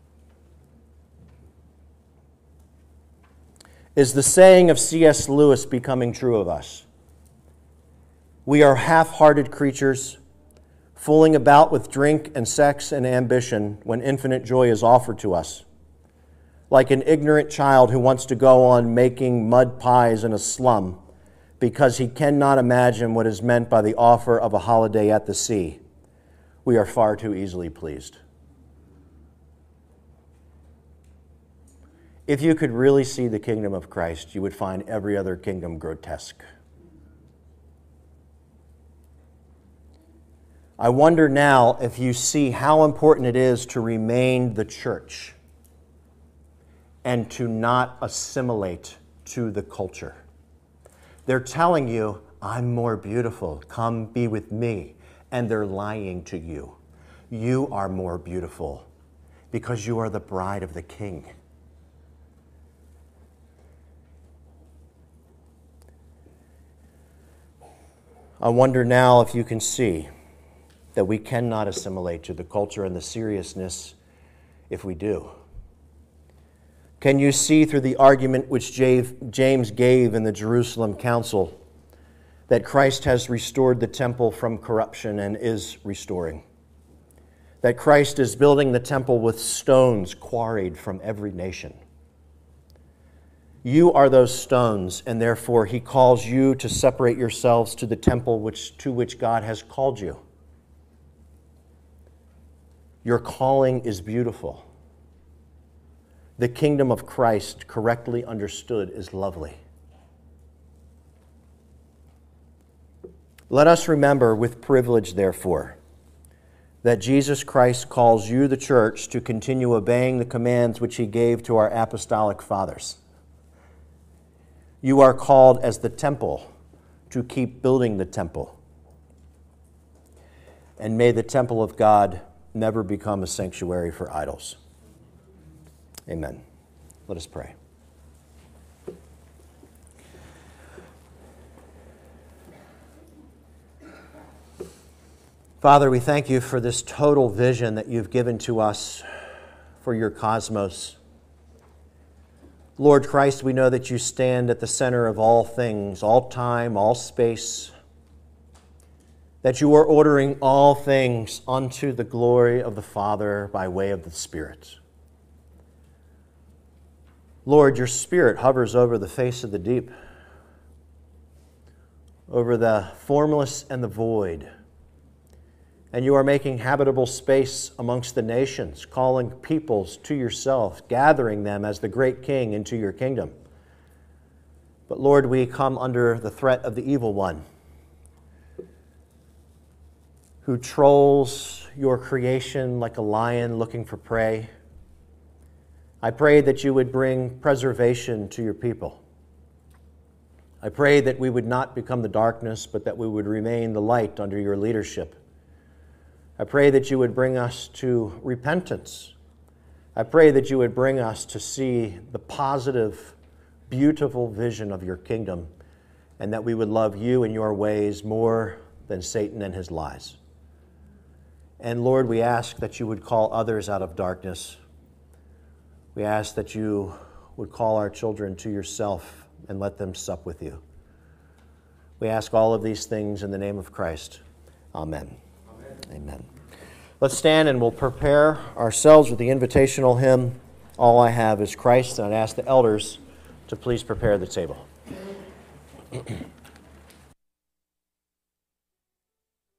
Is the saying of C.S. Lewis becoming true of us? We are half-hearted creatures, fooling about with drink and sex and ambition when infinite joy is offered to us. Like an ignorant child who wants to go on making mud pies in a slum because he cannot imagine what is meant by the offer of a holiday at the sea. We are far too easily pleased. If you could really see the kingdom of Christ, you would find every other kingdom grotesque. I wonder now if you see how important it is to remain the church and to not assimilate to the culture. They're telling you, I'm more beautiful, come be with me. And they're lying to you. You are more beautiful because you are the bride of the King. I wonder now if you can see that we cannot assimilate to the culture and the seriousness if we do. Can you see through the argument which James gave in the Jerusalem Council that Christ has restored the temple from corruption and is restoring? That Christ is building the temple with stones quarried from every nation. You are those stones, and therefore he calls you to separate yourselves to the temple to which God has called you. Your calling is beautiful. The kingdom of Christ, correctly understood, is lovely. Let us remember with privilege, therefore, that Jesus Christ calls you, the church, to continue obeying the commands which he gave to our apostolic fathers. You are called as the temple to keep building the temple. And may the temple of God never become a sanctuary for idols. Amen. Let us pray. Father, we thank you for this total vision that you've given to us for your cosmos. Lord Christ, we know that you stand at the center of all things, all time, all space, that you are ordering all things unto the glory of the Father by way of the Spirit. Lord, your Spirit hovers over the face of the deep, over the formless and the void, and you are making habitable space amongst the nations, calling peoples to yourself, gathering them as the great King into your kingdom. But Lord, we come under the threat of the evil one, who trolls your creation like a lion looking for prey. I pray that you would bring preservation to your people. I pray that we would not become the darkness, but that we would remain the light under your leadership. I pray that you would bring us to repentance. I pray that you would bring us to see the positive, beautiful vision of your kingdom, and that we would love you and your ways more than Satan and his lies. And Lord, we ask that you would call others out of darkness. We ask that you would call our children to yourself and let them sup with you. We ask all of these things in the name of Christ. Amen. Amen. Let's stand and we'll prepare ourselves with the invitational hymn, All I Have is Christ, and I'd ask the elders to please prepare the table.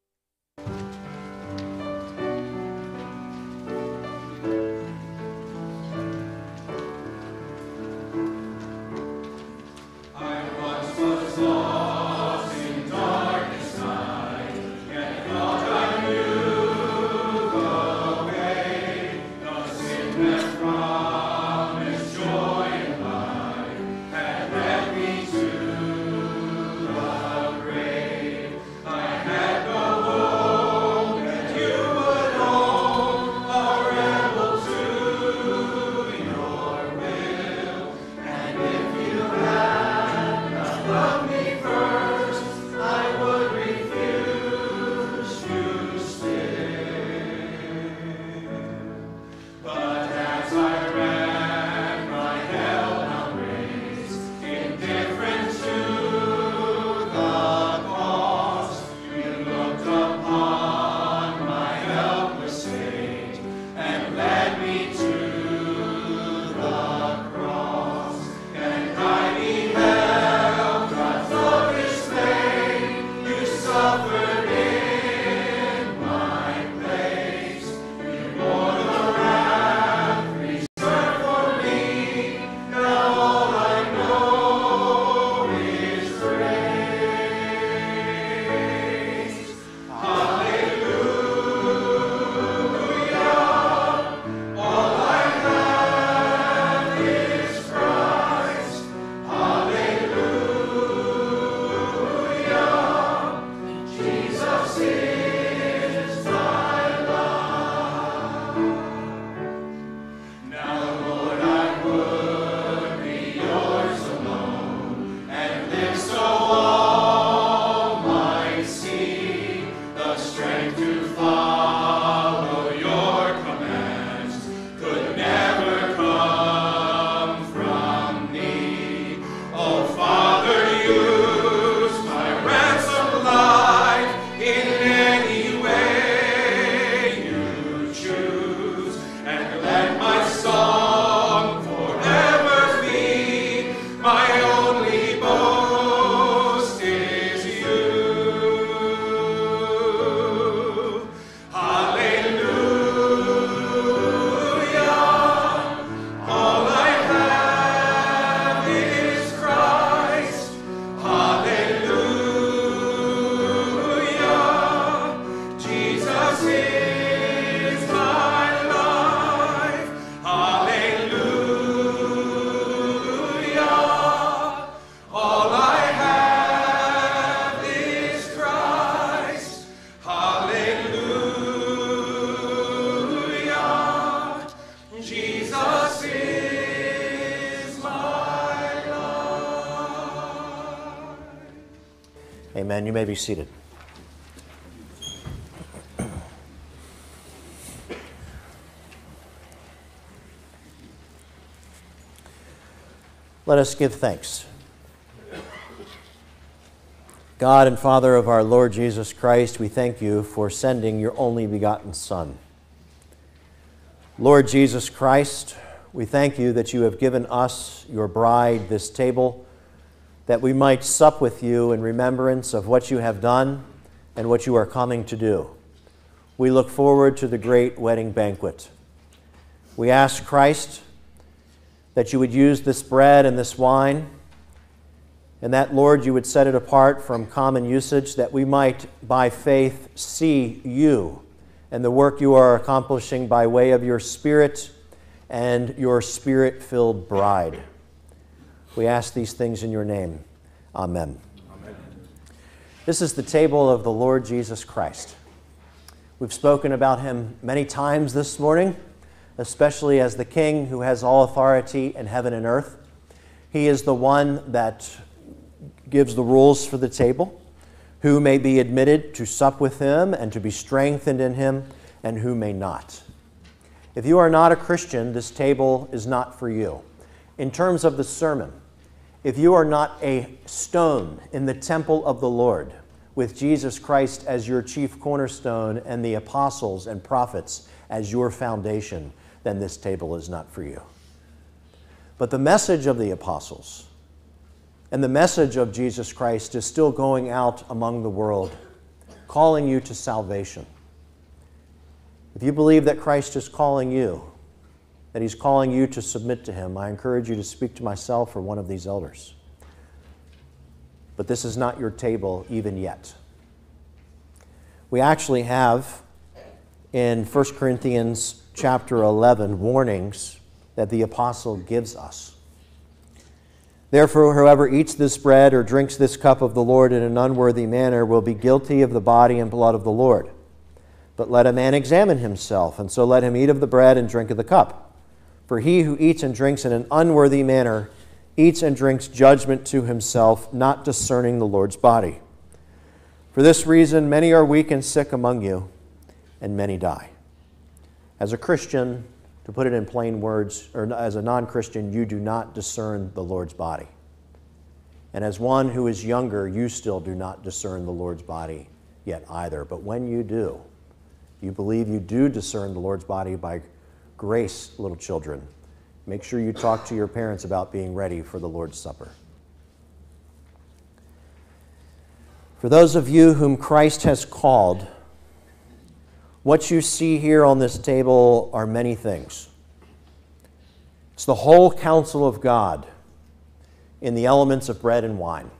is my life. Hallelujah. All I have is Christ. Hallelujah. Jesus is my life.
Amen. You may be seated. Let us give thanks. God and Father of our Lord Jesus Christ, we thank you for sending your only begotten Son. Lord Jesus Christ, we thank you that you have given us, your bride, this table, that we might sup with you in remembrance of what you have done and what you are coming to do. We look forward to the great wedding banquet. We ask Christ that you would use this bread and this wine, and that, Lord, you would set it apart from common usage, that we might, by faith, see you and the work you are accomplishing by way of your Spirit and your Spirit-filled bride. We ask these things in your name. Amen. Amen. This is the table of the Lord Jesus Christ. We've spoken about him many times this morning, especially as the King who has all authority in heaven and earth. He is the one that gives the rules for the table, who may be admitted to sup with him and to be strengthened in him, and who may not. If you are not a Christian, this table is not for you. In terms of the sermon, if you are not a stone in the temple of the Lord, with Jesus Christ as your chief cornerstone and the apostles and prophets as your foundation, then this table is not for you. But the message of the apostles and the message of Jesus Christ is still going out among the world, calling you to salvation. If you believe that Christ is calling you, that he's calling you to submit to him, I encourage you to speak to myself or one of these elders. But this is not your table even yet. We actually have in 1 Corinthians chapter 11 warnings that the apostle gives us. Therefore, whoever eats this bread or drinks this cup of the Lord in an unworthy manner will be guilty of the body and blood of the Lord. But let a man examine himself, and so let him eat of the bread and drink of the cup. For he who eats and drinks in an unworthy manner eats and drinks judgment to himself, not discerning the Lord's body. For this reason, many are weak and sick among you, and many die. As a Christian, to put it in plain words, or as a non-Christian, you do not discern the Lord's body. And as one who is younger, you still do not discern the Lord's body yet either. But when you do, you believe you do discern the Lord's body by grace, little children. Make sure you talk to your parents about being ready for the Lord's Supper. For those of you whom Christ has called, what you see here on this table are many things. It's the whole counsel of God in the elements of bread and wine.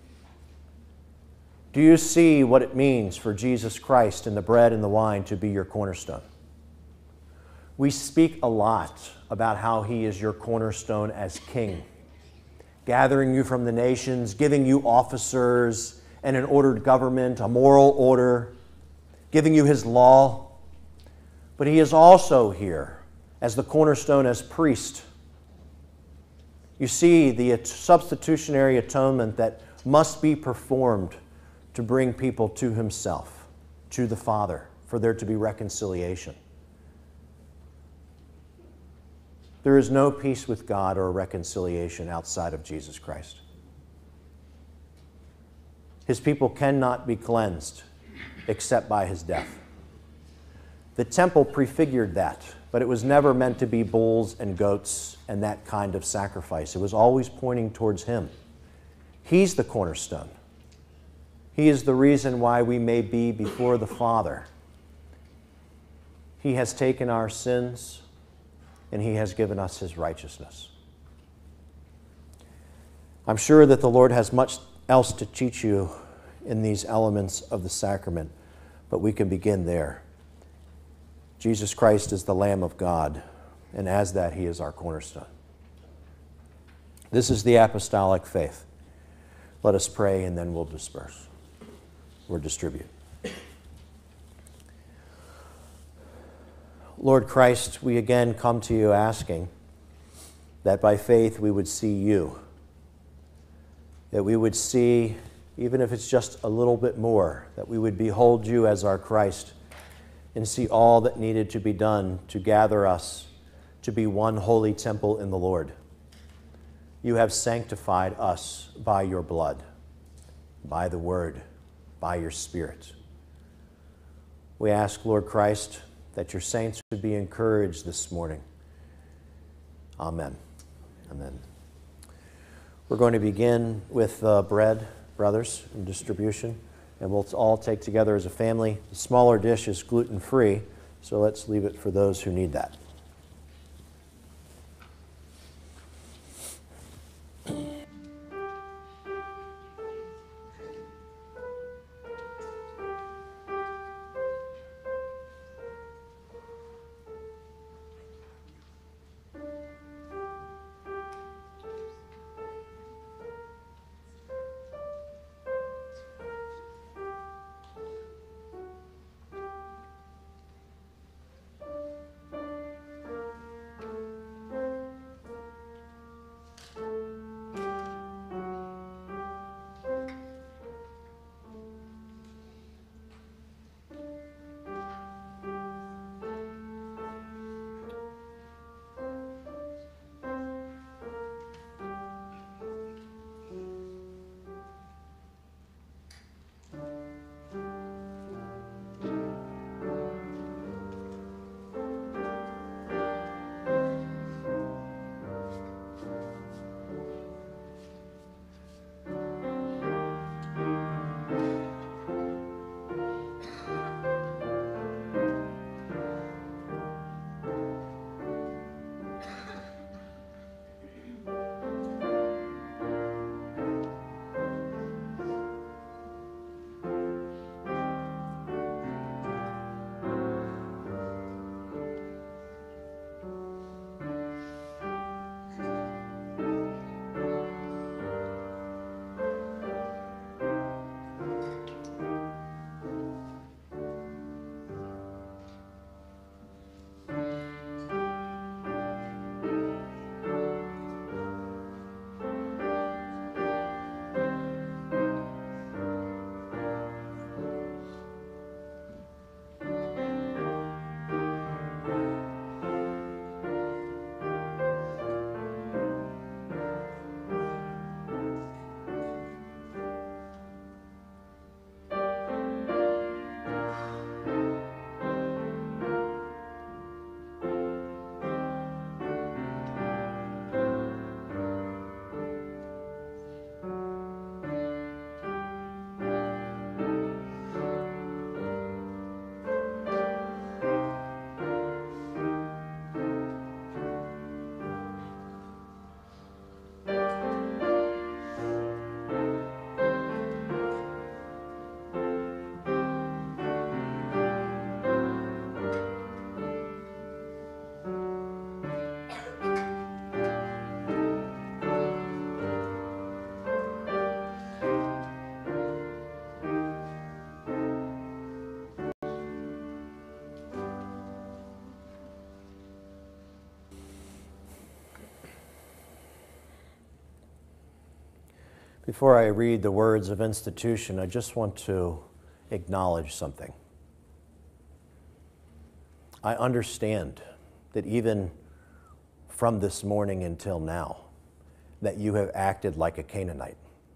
Do you see what it means for Jesus Christ and the bread and the wine to be your cornerstone? We speak a lot about how he is your cornerstone as king, gathering you from the nations, giving you officers and an ordered government, a moral order, giving you his law. But he is also here as the cornerstone, as priest. You see the substitutionary atonement that must be performed to bring people to himself, to the Father, for there to be reconciliation. There is no peace with God or reconciliation outside of Jesus Christ. His people cannot be cleansed except by his death. The temple prefigured that, but it was never meant to be bulls and goats and that kind of sacrifice. It was always pointing towards him. He's the cornerstone. He is the reason why we may be before the Father. He has taken our sins and he has given us his righteousness. I'm sure that the Lord has much else to teach you in these elements of the sacrament, but we can begin there. Jesus Christ is the Lamb of God, and as that, he is our cornerstone. This is the apostolic faith. Let us pray, and then we'll disperse or distribute. Lord Christ, we again come to you asking that by faith we would see you, that we would see, even if it's just a little bit more, that we would behold you as our Christ and see all that needed to be done to gather us to be one holy temple in the Lord. You have sanctified us by your blood, by the word, by your Spirit. We ask, Lord Christ, that your saints would be encouraged this morning. Amen. Amen. We're going to begin with bread, brothers, and distribution, and we'll all take together as a family. The smaller dish is gluten-free, so let's leave it for those who need that. Before I read the words of institution, I just want to acknowledge something. I understand that even from this morning until now, that you have acted like a Canaanite,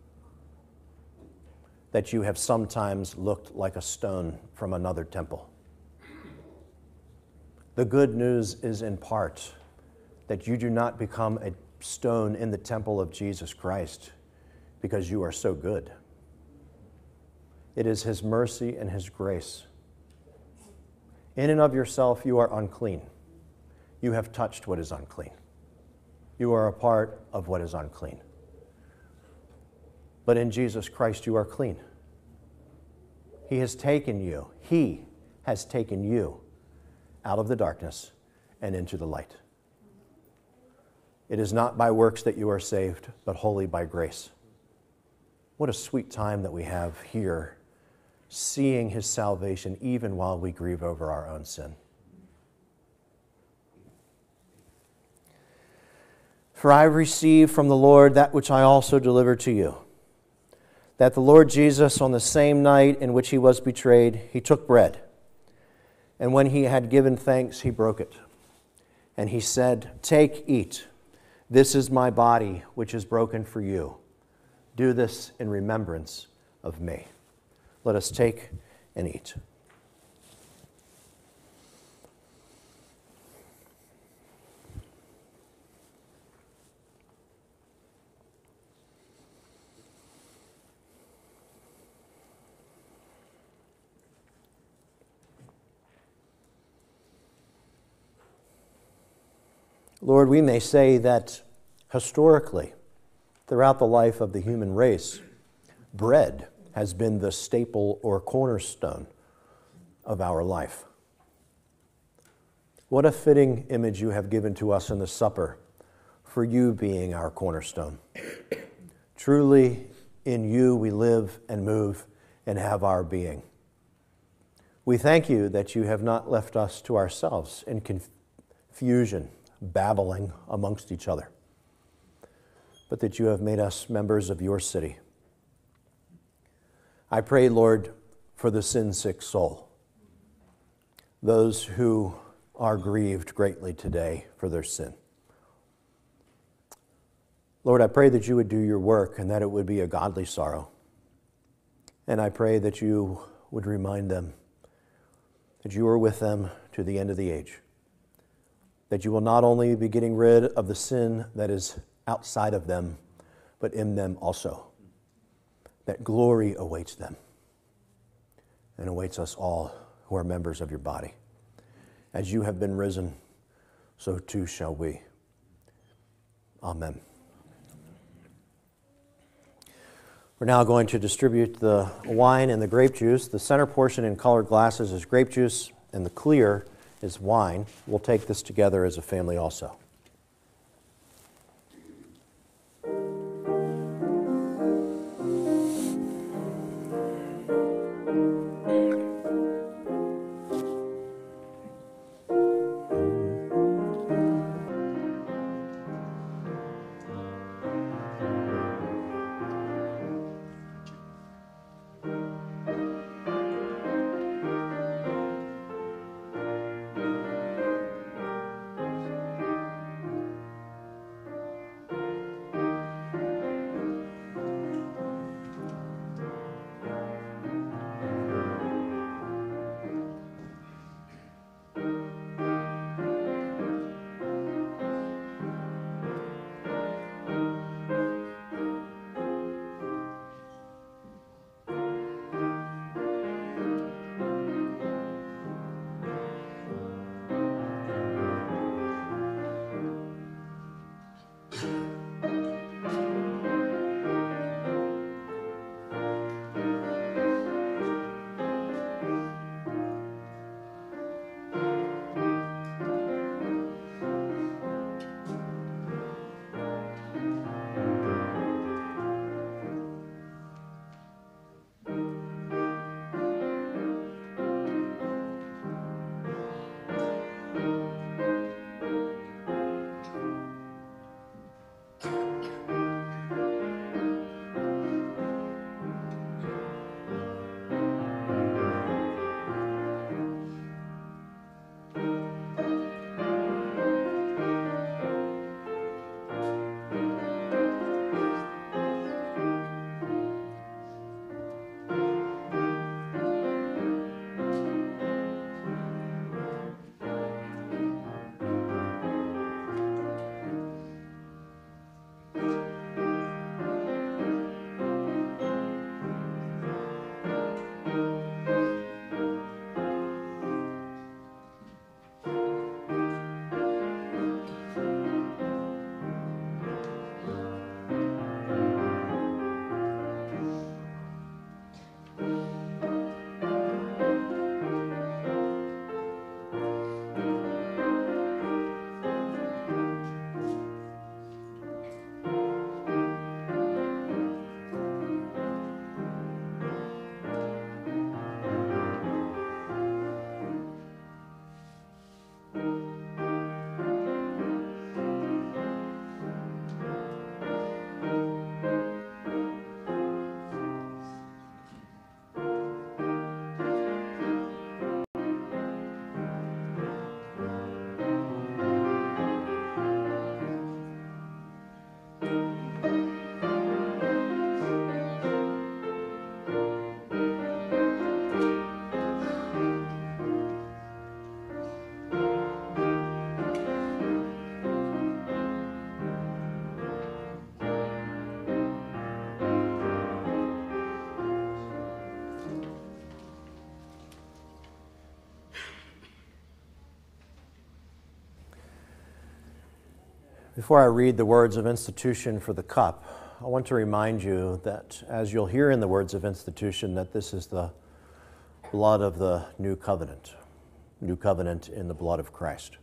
that you have sometimes looked like a stone from another temple. The good news is in part that you do not become a stone in the temple of Jesus Christ because you are so good. It is his mercy and his grace. In and of yourself, you are unclean. You have touched what is unclean. You are a part of what is unclean. But in Jesus Christ, you are clean. He has taken you out of the darkness and into the light. It is not by works that you are saved, but wholly by grace. What a sweet time that we have here, seeing his salvation even while we grieve over our own sin. For I received from the Lord that which I also delivered to you, that the Lord Jesus, on the same night in which he was betrayed, he took bread, and when he had given thanks, he broke it. And he said, "Take, eat. This is my body, which is broken for you. Do this in remembrance of me." Let us take and eat. Lord, we may say that historically, throughout the life of the human race, bread has been the staple or cornerstone of our life. What a fitting image you have given to us in the supper for you being our cornerstone. Truly, in you we live and move and have our being. We thank you that you have not left us to ourselves in confusion, babbling amongst each other, but that you have made us members of your city. I pray, Lord, for the sin-sick soul, those who are grieved greatly today for their sin. Lord, I pray that you would do your work and that it would be a godly sorrow. And I pray that you would remind them that you are with them to the end of the age, that you will not only be getting rid of the sin that is outside of them, but in them also, that glory awaits them and awaits us all who are members of your body. As you have been risen, so too shall we. Amen. We're now going to distribute the wine and the grape juice. The center portion in colored glasses is grape juice, and the clear is wine. We'll take this together as a family also. Before I read the words of institution for the cup, I want to remind you that, as you'll hear in the words of institution, that this is the blood of the new covenant in the blood of Christ.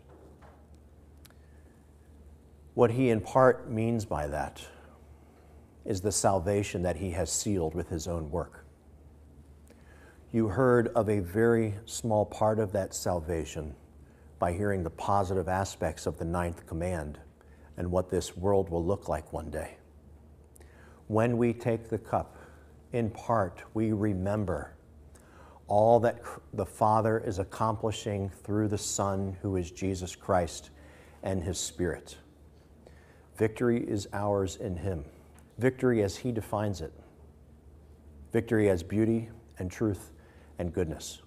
What he in part means by that is the salvation that he has sealed with his own work. You heard of a very small part of that salvation by hearing the positive aspects of the 9th command and what this world will look like one day. When we take the cup, in part, we remember all that the Father is accomplishing through the Son, who is Jesus Christ, and his Spirit. Victory is ours in him. Victory as he defines it. Victory as beauty and truth and goodness.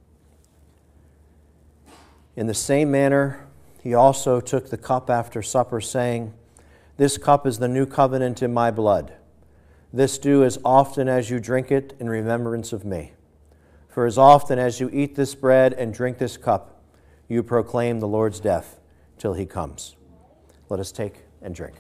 In the same manner, he also took the cup after supper, saying, "This cup is the new covenant in my blood. This do as often as you drink it in remembrance of me. For as often as you eat this bread and drink this cup, you proclaim the Lord's death till he comes." Let us take and drink.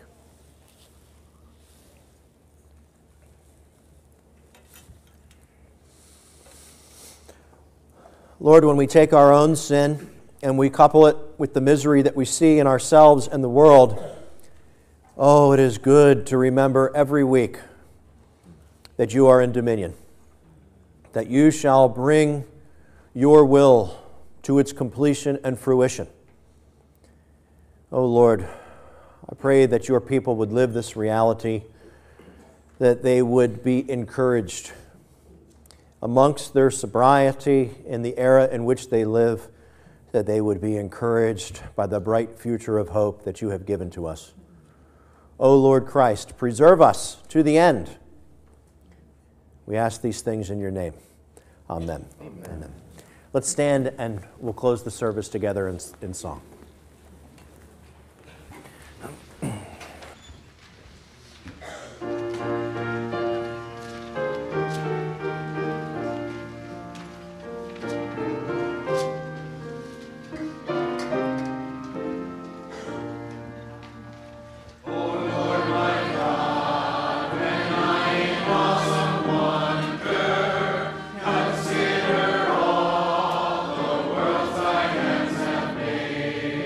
Lord, when we take our own sin and we couple it with the misery that we see in ourselves and the world, oh, it is good to remember every week that you are in dominion, that you shall bring your will to its completion and fruition. Oh, Lord, I pray that your people would live this reality, that they would be encouraged amongst their sobriety in the era in which they live, that they would be encouraged by the bright future of hope that you have given to us. O Lord Christ, preserve us to the end. We ask these things in your name. Amen. Amen. Let's stand and we'll close the service together in song.
Consider all the worlds thy hands have made.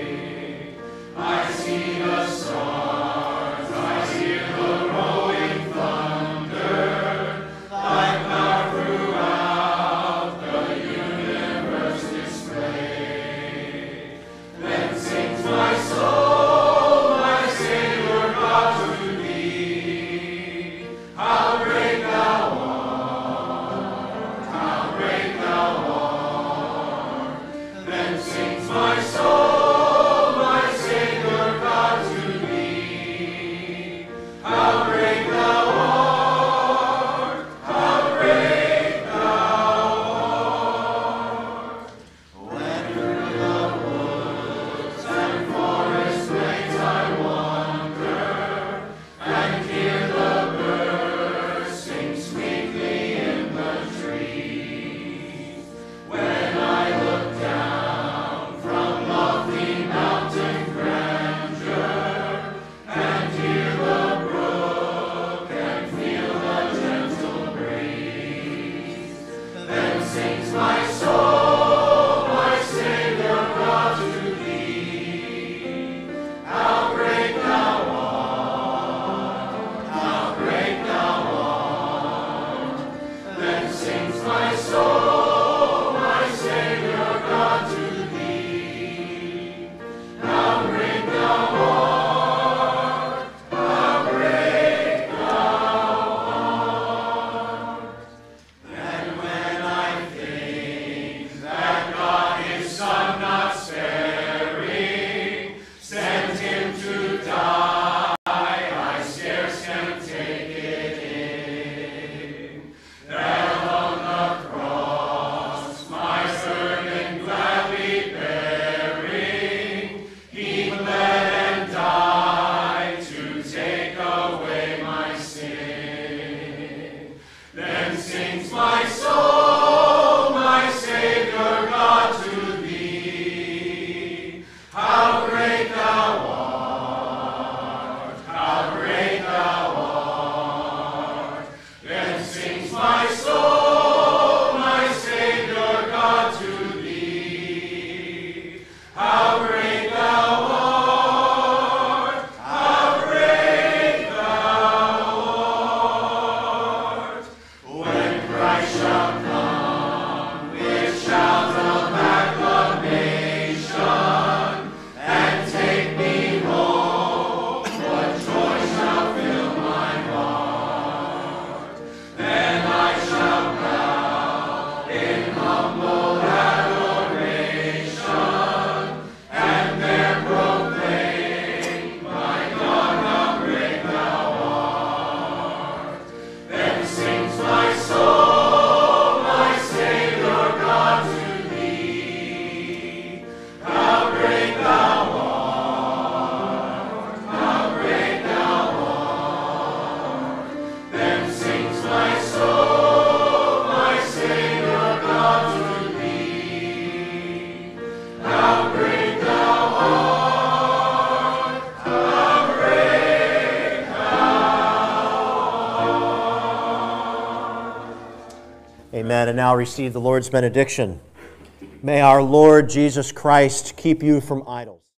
Amen. And now receive the Lord's benediction. May our Lord Jesus Christ keep you from idols.